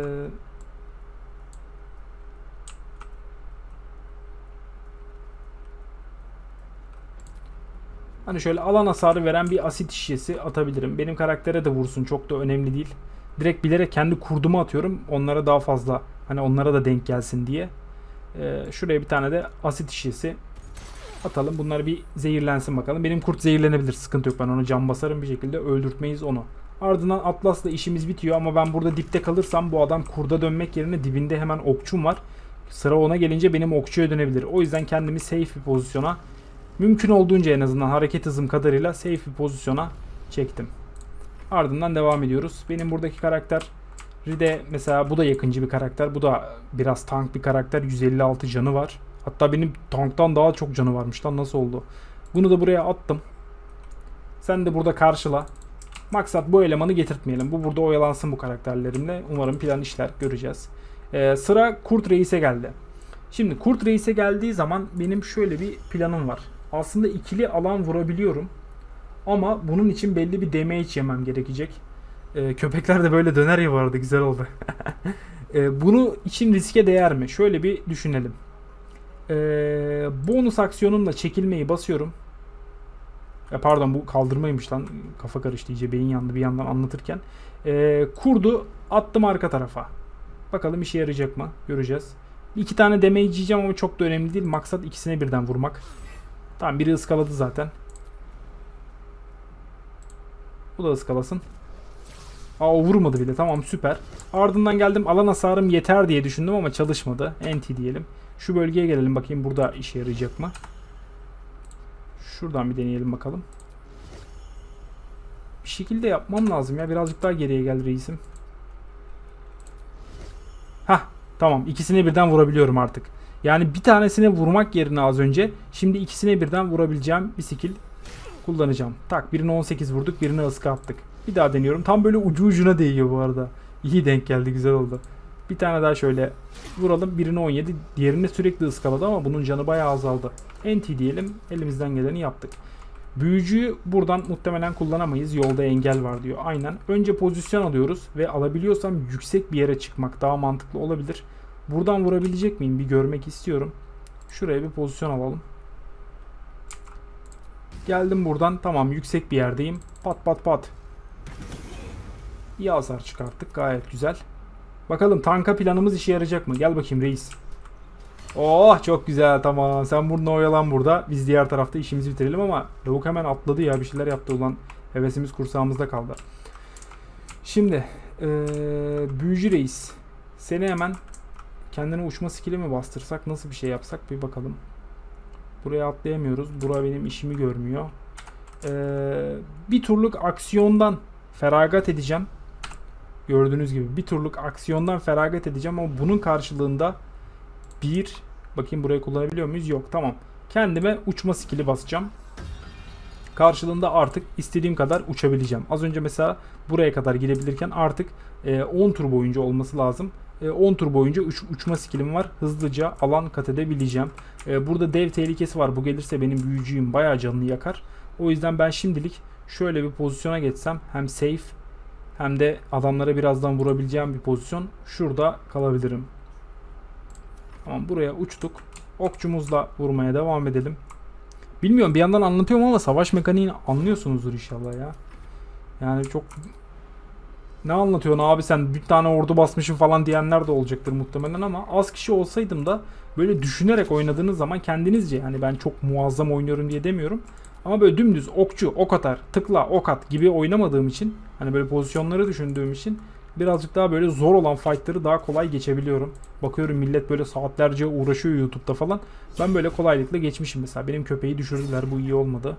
hani şöyle alan hasarı veren bir asit şişesi atabilirim. Benim karaktere de vursun, çok da önemli değil. Direkt bilerek kendi kurdumu atıyorum. Onlara daha fazla, hani onlara da denk gelsin diye. Ee, şuraya bir tane de asit şişesi atalım. Bunlar bir zehirlensin bakalım. Benim kurt zehirlenebilir, sıkıntı yok. Ben onu cam basarım, bir şekilde öldürtmeyiz onu. Ardından Atlas'la işimiz bitiyor ama ben burada dipte kalırsam bu adam kurda dönmek yerine dibinde hemen okçum var. Sıra ona gelince benim okçuya dönebilir. O yüzden kendimi safe bir pozisyona Mümkün olduğunca en azından hareket hızım kadarıyla safe bir pozisyona çektim. Ardından devam ediyoruz. Benim buradaki karakter de mesela bu da yakıncı bir karakter. Bu da biraz tank bir karakter. yüz elli altı canı var. Hatta benim tanktan daha çok canı varmış lan, nasıl oldu? Bunu da buraya attım. Sen de burada karşıla. Maksat bu elemanı getirtmeyelim. Bu burada oyalansın bu karakterlerimle. Umarım plan işler, göreceğiz. Ee, sıra Kurt Reis'e geldi. Şimdi Kurt Reis'e geldiği zaman benim şöyle bir planım var. Aslında ikili alan vurabiliyorum. Ama bunun için belli bir damage yemem gerekecek. Ee, köpekler de böyle döner ya, bu arada güzel oldu. ee, bunu için riske değer mi? Şöyle bir düşünelim. Ee, bonus aksiyonumla çekilmeyi basıyorum. Ya pardon, bu kaldırmaymış lan. Kafa karıştı iyice, beyin yandı bir yandan anlatırken. Ee, kurdu attım arka tarafa. Bakalım işe yarayacak mı? Göreceğiz. İki tane damage yiyeceğim ama çok da önemli değil. Maksat ikisine birden vurmak. Tamam, biri ıskaladı zaten. Bu da ıskalasın. Aa, o vurmadı bile. Tamam, süper. Ardından geldim, alan hasarım yeter diye düşündüm ama çalışmadı. Anti diyelim. Şu bölgeye gelelim bakayım, burada işe yarayacak mı? Şuradan bir deneyelim bakalım. Bir şekilde yapmam lazım ya. Birazcık daha geriye gel reisim. Hah, tamam. İkisine birden vurabiliyorum artık. Yani bir tanesine vurmak yerine az önce, şimdi ikisine birden vurabileceğim bir skill kullanacağım. Tak, birine on sekiz vurduk, birine ıska attık. Bir daha deniyorum. Tam böyle ucu ucuna değiyor bu arada. İyi denk geldi, güzel oldu. Bir tane daha şöyle vuralım. Birine on yedi, diğerini sürekli ıskaladı ama bunun canı bayağı azaldı. Anti diyelim. Elimizden geleni yaptık. Büyücüyü buradan muhtemelen kullanamayız. Yolda engel var diyor. Aynen. Önce pozisyon alıyoruz ve alabiliyorsam yüksek bir yere çıkmak daha mantıklı olabilir. Buradan vurabilecek miyim? Bir görmek istiyorum. Şuraya bir pozisyon alalım. Geldim buradan. Tamam, yüksek bir yerdeyim. Pat pat pat. İyi hasar çıkarttık. Gayet güzel. Bakalım tanka planımız işe yarayacak mı? Gel bakayım reis. Oh, çok güzel, tamam. Sen bununla oyalan burada. Biz diğer tarafta işimizi bitirelim ama lavuk hemen atladı ya. Bir şeyler yaptı ulan. Hevesimiz kursağımızda kaldı. Şimdi ee, büyücü reis. Seni hemen kendine uçma skill'i mi bastırsak? Nasıl bir şey yapsak? Bir bakalım. Buraya atlayamıyoruz. Bura benim işimi görmüyor. Ee, bir turluk aksiyondan feragat edeceğim. Gördüğünüz gibi bir turluk aksiyondan feragat edeceğim ama bunun karşılığında bir, bakayım burayı kullanabiliyor muyuz? Yok, tamam. Kendime uçma skill'i basacağım. Karşılığında artık istediğim kadar uçabileceğim. Az önce mesela buraya kadar gidebilirken artık on tur boyunca olması lazım. on tur boyunca uç, uçma skillim var. Hızlıca alan kat edebileceğim. Burada dev tehlikesi var. Bu gelirse benim büyücüyüm bayağı canını yakar. O yüzden ben şimdilik şöyle bir pozisyona geçsem hem safe hem de adamlara birazdan vurabileceğim bir pozisyon. Şurada kalabilirim. Tamam, buraya uçtuk. Okçumuzla vurmaya devam edelim. Bilmiyorum, bir yandan anlatıyorum ama savaş mekaniğini anlıyorsunuzdur inşallah ya. Yani çok... Ne anlatıyorsun abi sen, bir tane ordu basmışım falan diyenler de olacaktır muhtemelen ama az kişi olsaydım da böyle düşünerek oynadığınız zaman kendinizce, yani ben çok muazzam oynuyorum diye demiyorum. Ama böyle dümdüz okçu, ok atar, tıkla, ok at gibi oynamadığım için, hani böyle pozisyonları düşündüğüm için birazcık daha böyle zor olan fightları daha kolay geçebiliyorum. Bakıyorum millet böyle saatlerce uğraşıyor YouTube'da falan. Ben böyle kolaylıkla geçmişim mesela. Benim köpeği düşürdüler, bu iyi olmadı.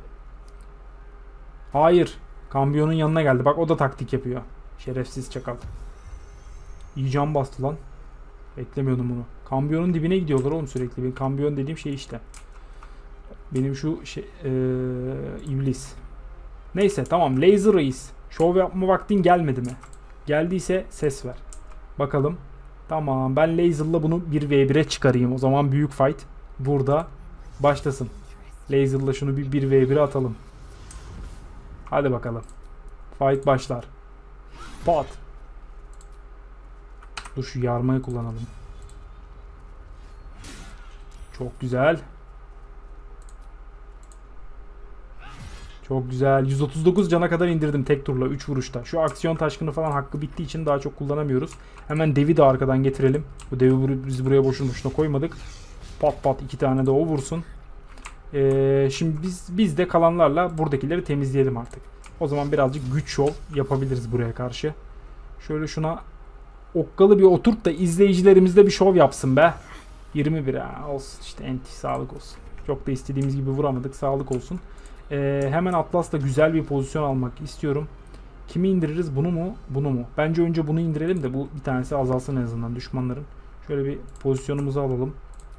Hayır. Kambiyonun yanına geldi. Bak, o da taktik yapıyor. Şerefsiz çakal. İyi can bastı lan. Beklemiyordum bunu. Kambiyonun dibine gidiyorlar oğlum sürekli. Benim kambiyon dediğim şey işte. Benim şu şey ee, iblis. Neyse tamam, Laser Reis. Şov yapma vaktin gelmedi mi? Geldiyse ses ver. Bakalım. Tamam, ben Laser'la bunu bir ve bire çıkarayım. O zaman büyük fight burada başlasın. Laser'la şunu bir bir ve bire atalım. Hadi bakalım. Fight başlar. Pat. Dur şu yarmayı kullanalım. Çok güzel. Çok güzel. yüz otuz dokuz cana kadar indirdim tek turla, üç vuruşta. Şu aksiyon taşkını falan hakkı bittiği için daha çok kullanamıyoruz. Hemen devi de arkadan getirelim. Bu devi biz buraya boşuna boşuna koymadık. Pat pat iki tane de o vursun. Ee, şimdi biz biz de kalanlarla buradakileri temizleyelim artık. O zaman birazcık güç şov yapabiliriz buraya karşı. Şöyle şuna okkalı bir oturt da izleyicilerimiz de bir şov yapsın be. yirmi bir ha, olsun işte, enti sağlık olsun. Çok da istediğimiz gibi vuramadık. Sağlık olsun. Ee, hemen Atlas'la güzel bir pozisyon almak istiyorum. Kimi indiririz? Bunu mu? Bunu mu? Bence önce bunu indirelim de bu bir tanesi azalsın en azından düşmanların. Şöyle bir pozisyonumuzu alalım.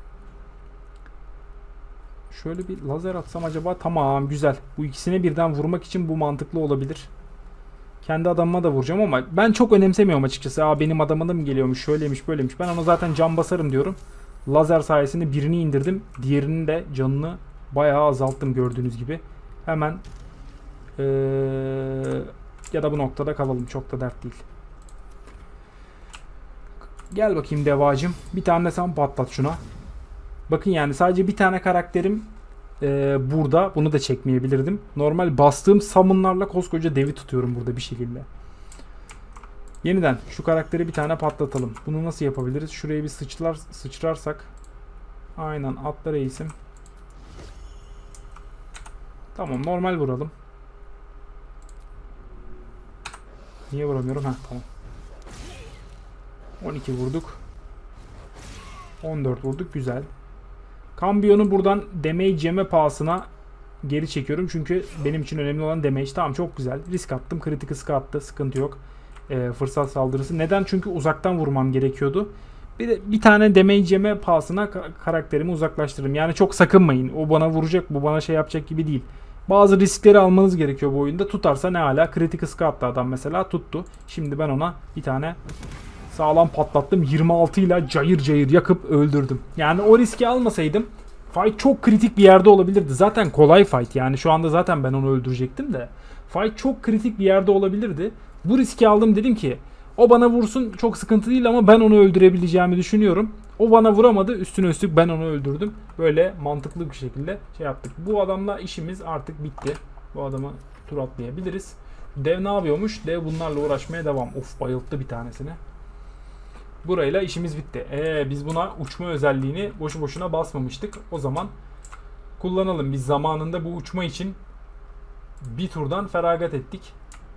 Şöyle bir lazer atsam acaba? Tamam, güzel. Bu ikisine birden vurmak için bu mantıklı olabilir. Kendi adamıma da vuracağım ama ben çok önemsemiyorum açıkçası. Aa, benim adama da mı geliyormuş? Şöyleymiş, böyleymiş. Ben ona zaten can basarım diyorum. Lazer sayesinde birini indirdim. Diğerinin de canını bayağı azalttım gördüğünüz gibi. Hemen ee, ya da bu noktada kalalım. Çok da dert değil. Gel bakayım devacım. Bir tane de sen patlat şuna. Bakın yani sadece bir tane karakterim e, burada. Bunu da çekmeyebilirdim. Normal bastığım summonlarla koskoca devi tutuyorum burada bir şekilde. Yeniden şu karakteri bir tane patlatalım. Bunu nasıl yapabiliriz? Şuraya bir sıçrar, sıçrarsak. Aynen, atla reisim. Tamam, normal vuralım. Niye vuramıyorum? Heh, tamam. on iki vurduk. on dört vurduk. Güzel. Kambiyonu buradan damage yeme pahasına geri çekiyorum. Çünkü benim için önemli olan damage. Tamam, çok güzel. Risk attım. Kritik ıska attı. Sıkıntı yok. Ee, fırsat saldırısı. Neden? Çünkü uzaktan vurmam gerekiyordu. Bir de bir tane damage yeme pahasına karakterimi uzaklaştırırım. Yani çok sakınmayın. O bana vuracak, bu bana şey yapacak gibi değil. Bazı riskleri almanız gerekiyor bu oyunda. Tutarsa ne hala. Kritik ıska attı adam mesela. Tuttu. Şimdi ben ona bir tane sağlam patlattım. yirmi altı ile cayır cayır yakıp öldürdüm. Yani o riski almasaydım fight çok kritik bir yerde olabilirdi. Zaten kolay fight. Yani şu anda zaten ben onu öldürecektim de. Fight çok kritik bir yerde olabilirdi. Bu riski aldım, dedim ki o bana vursun, çok sıkıntı değil ama ben onu öldürebileceğimi düşünüyorum. O bana vuramadı. Üstüne üstlük ben onu öldürdüm. Böyle mantıklı bir şekilde şey yaptık. Bu adamla işimiz artık bitti. Bu adamı tur atlayabiliriz. Dev ne yapıyormuş? Dev bunlarla uğraşmaya devam. Of, bayılttı bir tanesini. Burayla işimiz bitti. Ee, biz buna uçma özelliğini boşu boşuna basmamıştık. O zaman kullanalım. Biz zamanında bu uçma için bir turdan feragat ettik.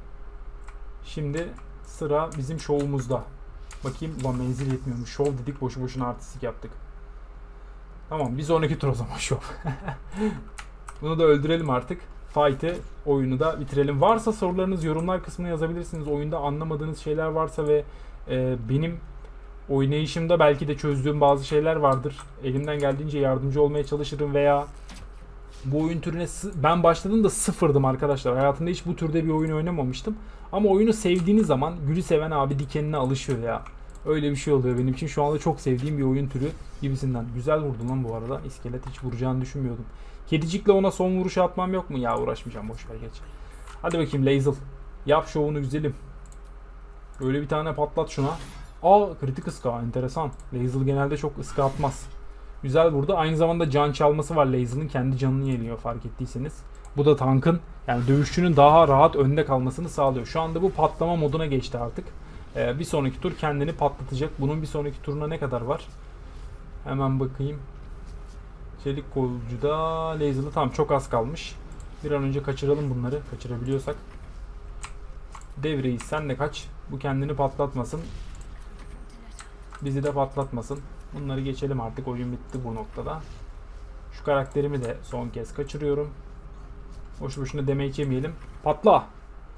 Şimdi sıra bizim şovumuzda. Bakayım, ulan menzil yetmiyormuş. Şov dedik, boşu boşuna artistik yaptık. Tamam, bir sonraki tur o zaman şov. Bunu da öldürelim artık. Fight'ı, oyunu da bitirelim. Varsa sorularınız yorumlar kısmına yazabilirsiniz. Oyunda anlamadığınız şeyler varsa ve e, benim oynayışımda belki de çözdüğüm bazı şeyler vardır. Elimden geldiğince yardımcı olmaya çalışırım veya bu oyun türüne ben başladığımda sıfırdım arkadaşlar. Hayatımda hiç bu türde bir oyun oynamamıştım. Ama oyunu sevdiğiniz zaman gülü seven abi dikenine alışıyor ya. Öyle bir şey oluyor benim için. Şu anda çok sevdiğim bir oyun türü gibisinden. Güzel vurdum lan bu arada. İskelet hiç vuracağını düşünmüyordum. Kedicikle ona son vuruşu atmam yok mu? Ya uğraşmayacağım, boş ver, geç. Hadi bakayım Lae'zel. Yap şovunu güzelim. Öyle bir tane patlat şuna. Aa, kritik ıska, enteresan. Lae'zel genelde çok ıska atmaz. Güzel vurdu. Aynı zamanda can çalması var Lae'zel'ın. Kendi canını yeniyor fark ettiyseniz. Bu da tankın, yani dövüşçünün daha rahat önde kalmasını sağlıyor. Şu anda bu patlama moduna geçti artık. Ee, bir sonraki tur kendini patlatacak. Bunun bir sonraki turuna ne kadar var? Hemen bakayım. Çelik kolcuda Lae'zel'ı tam çok az kalmış. Bir an önce kaçıralım bunları. Kaçırabiliyorsak. Devreyi sen de kaç. Bu kendini patlatmasın. Bizi de patlatmasın. Bunları geçelim artık. Oyun bitti bu noktada. Şu karakterimi de son kez kaçırıyorum. Boşu boşuna damage yemeyelim. Patla.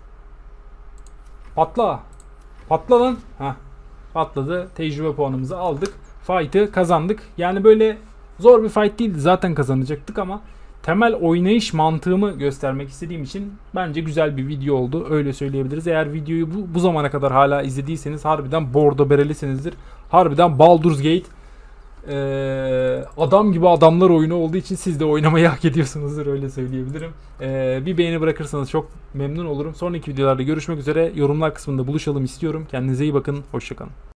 Patla. Patla lan. Heh. Patladı. Tecrübe puanımızı aldık. Fight'ı kazandık. Yani böyle zor bir fight değildi. Zaten kazanacaktık ama temel oynayış mantığımı göstermek istediğim için bence güzel bir video oldu. Öyle söyleyebiliriz. Eğer videoyu bu, bu zamana kadar hala izlediyseniz harbiden bordo berelisinizdir. Harbiden Baldur's Gate Ee, adam gibi adamlar oyunu olduğu için siz de oynamayı hak ediyorsunuzdur, öyle söyleyebilirim. Ee, bir beğeni bırakırsanız çok memnun olurum. Sonraki videolarda görüşmek üzere. Yorumlar kısmında buluşalım istiyorum. Kendinize iyi bakın. Hoşça kalın.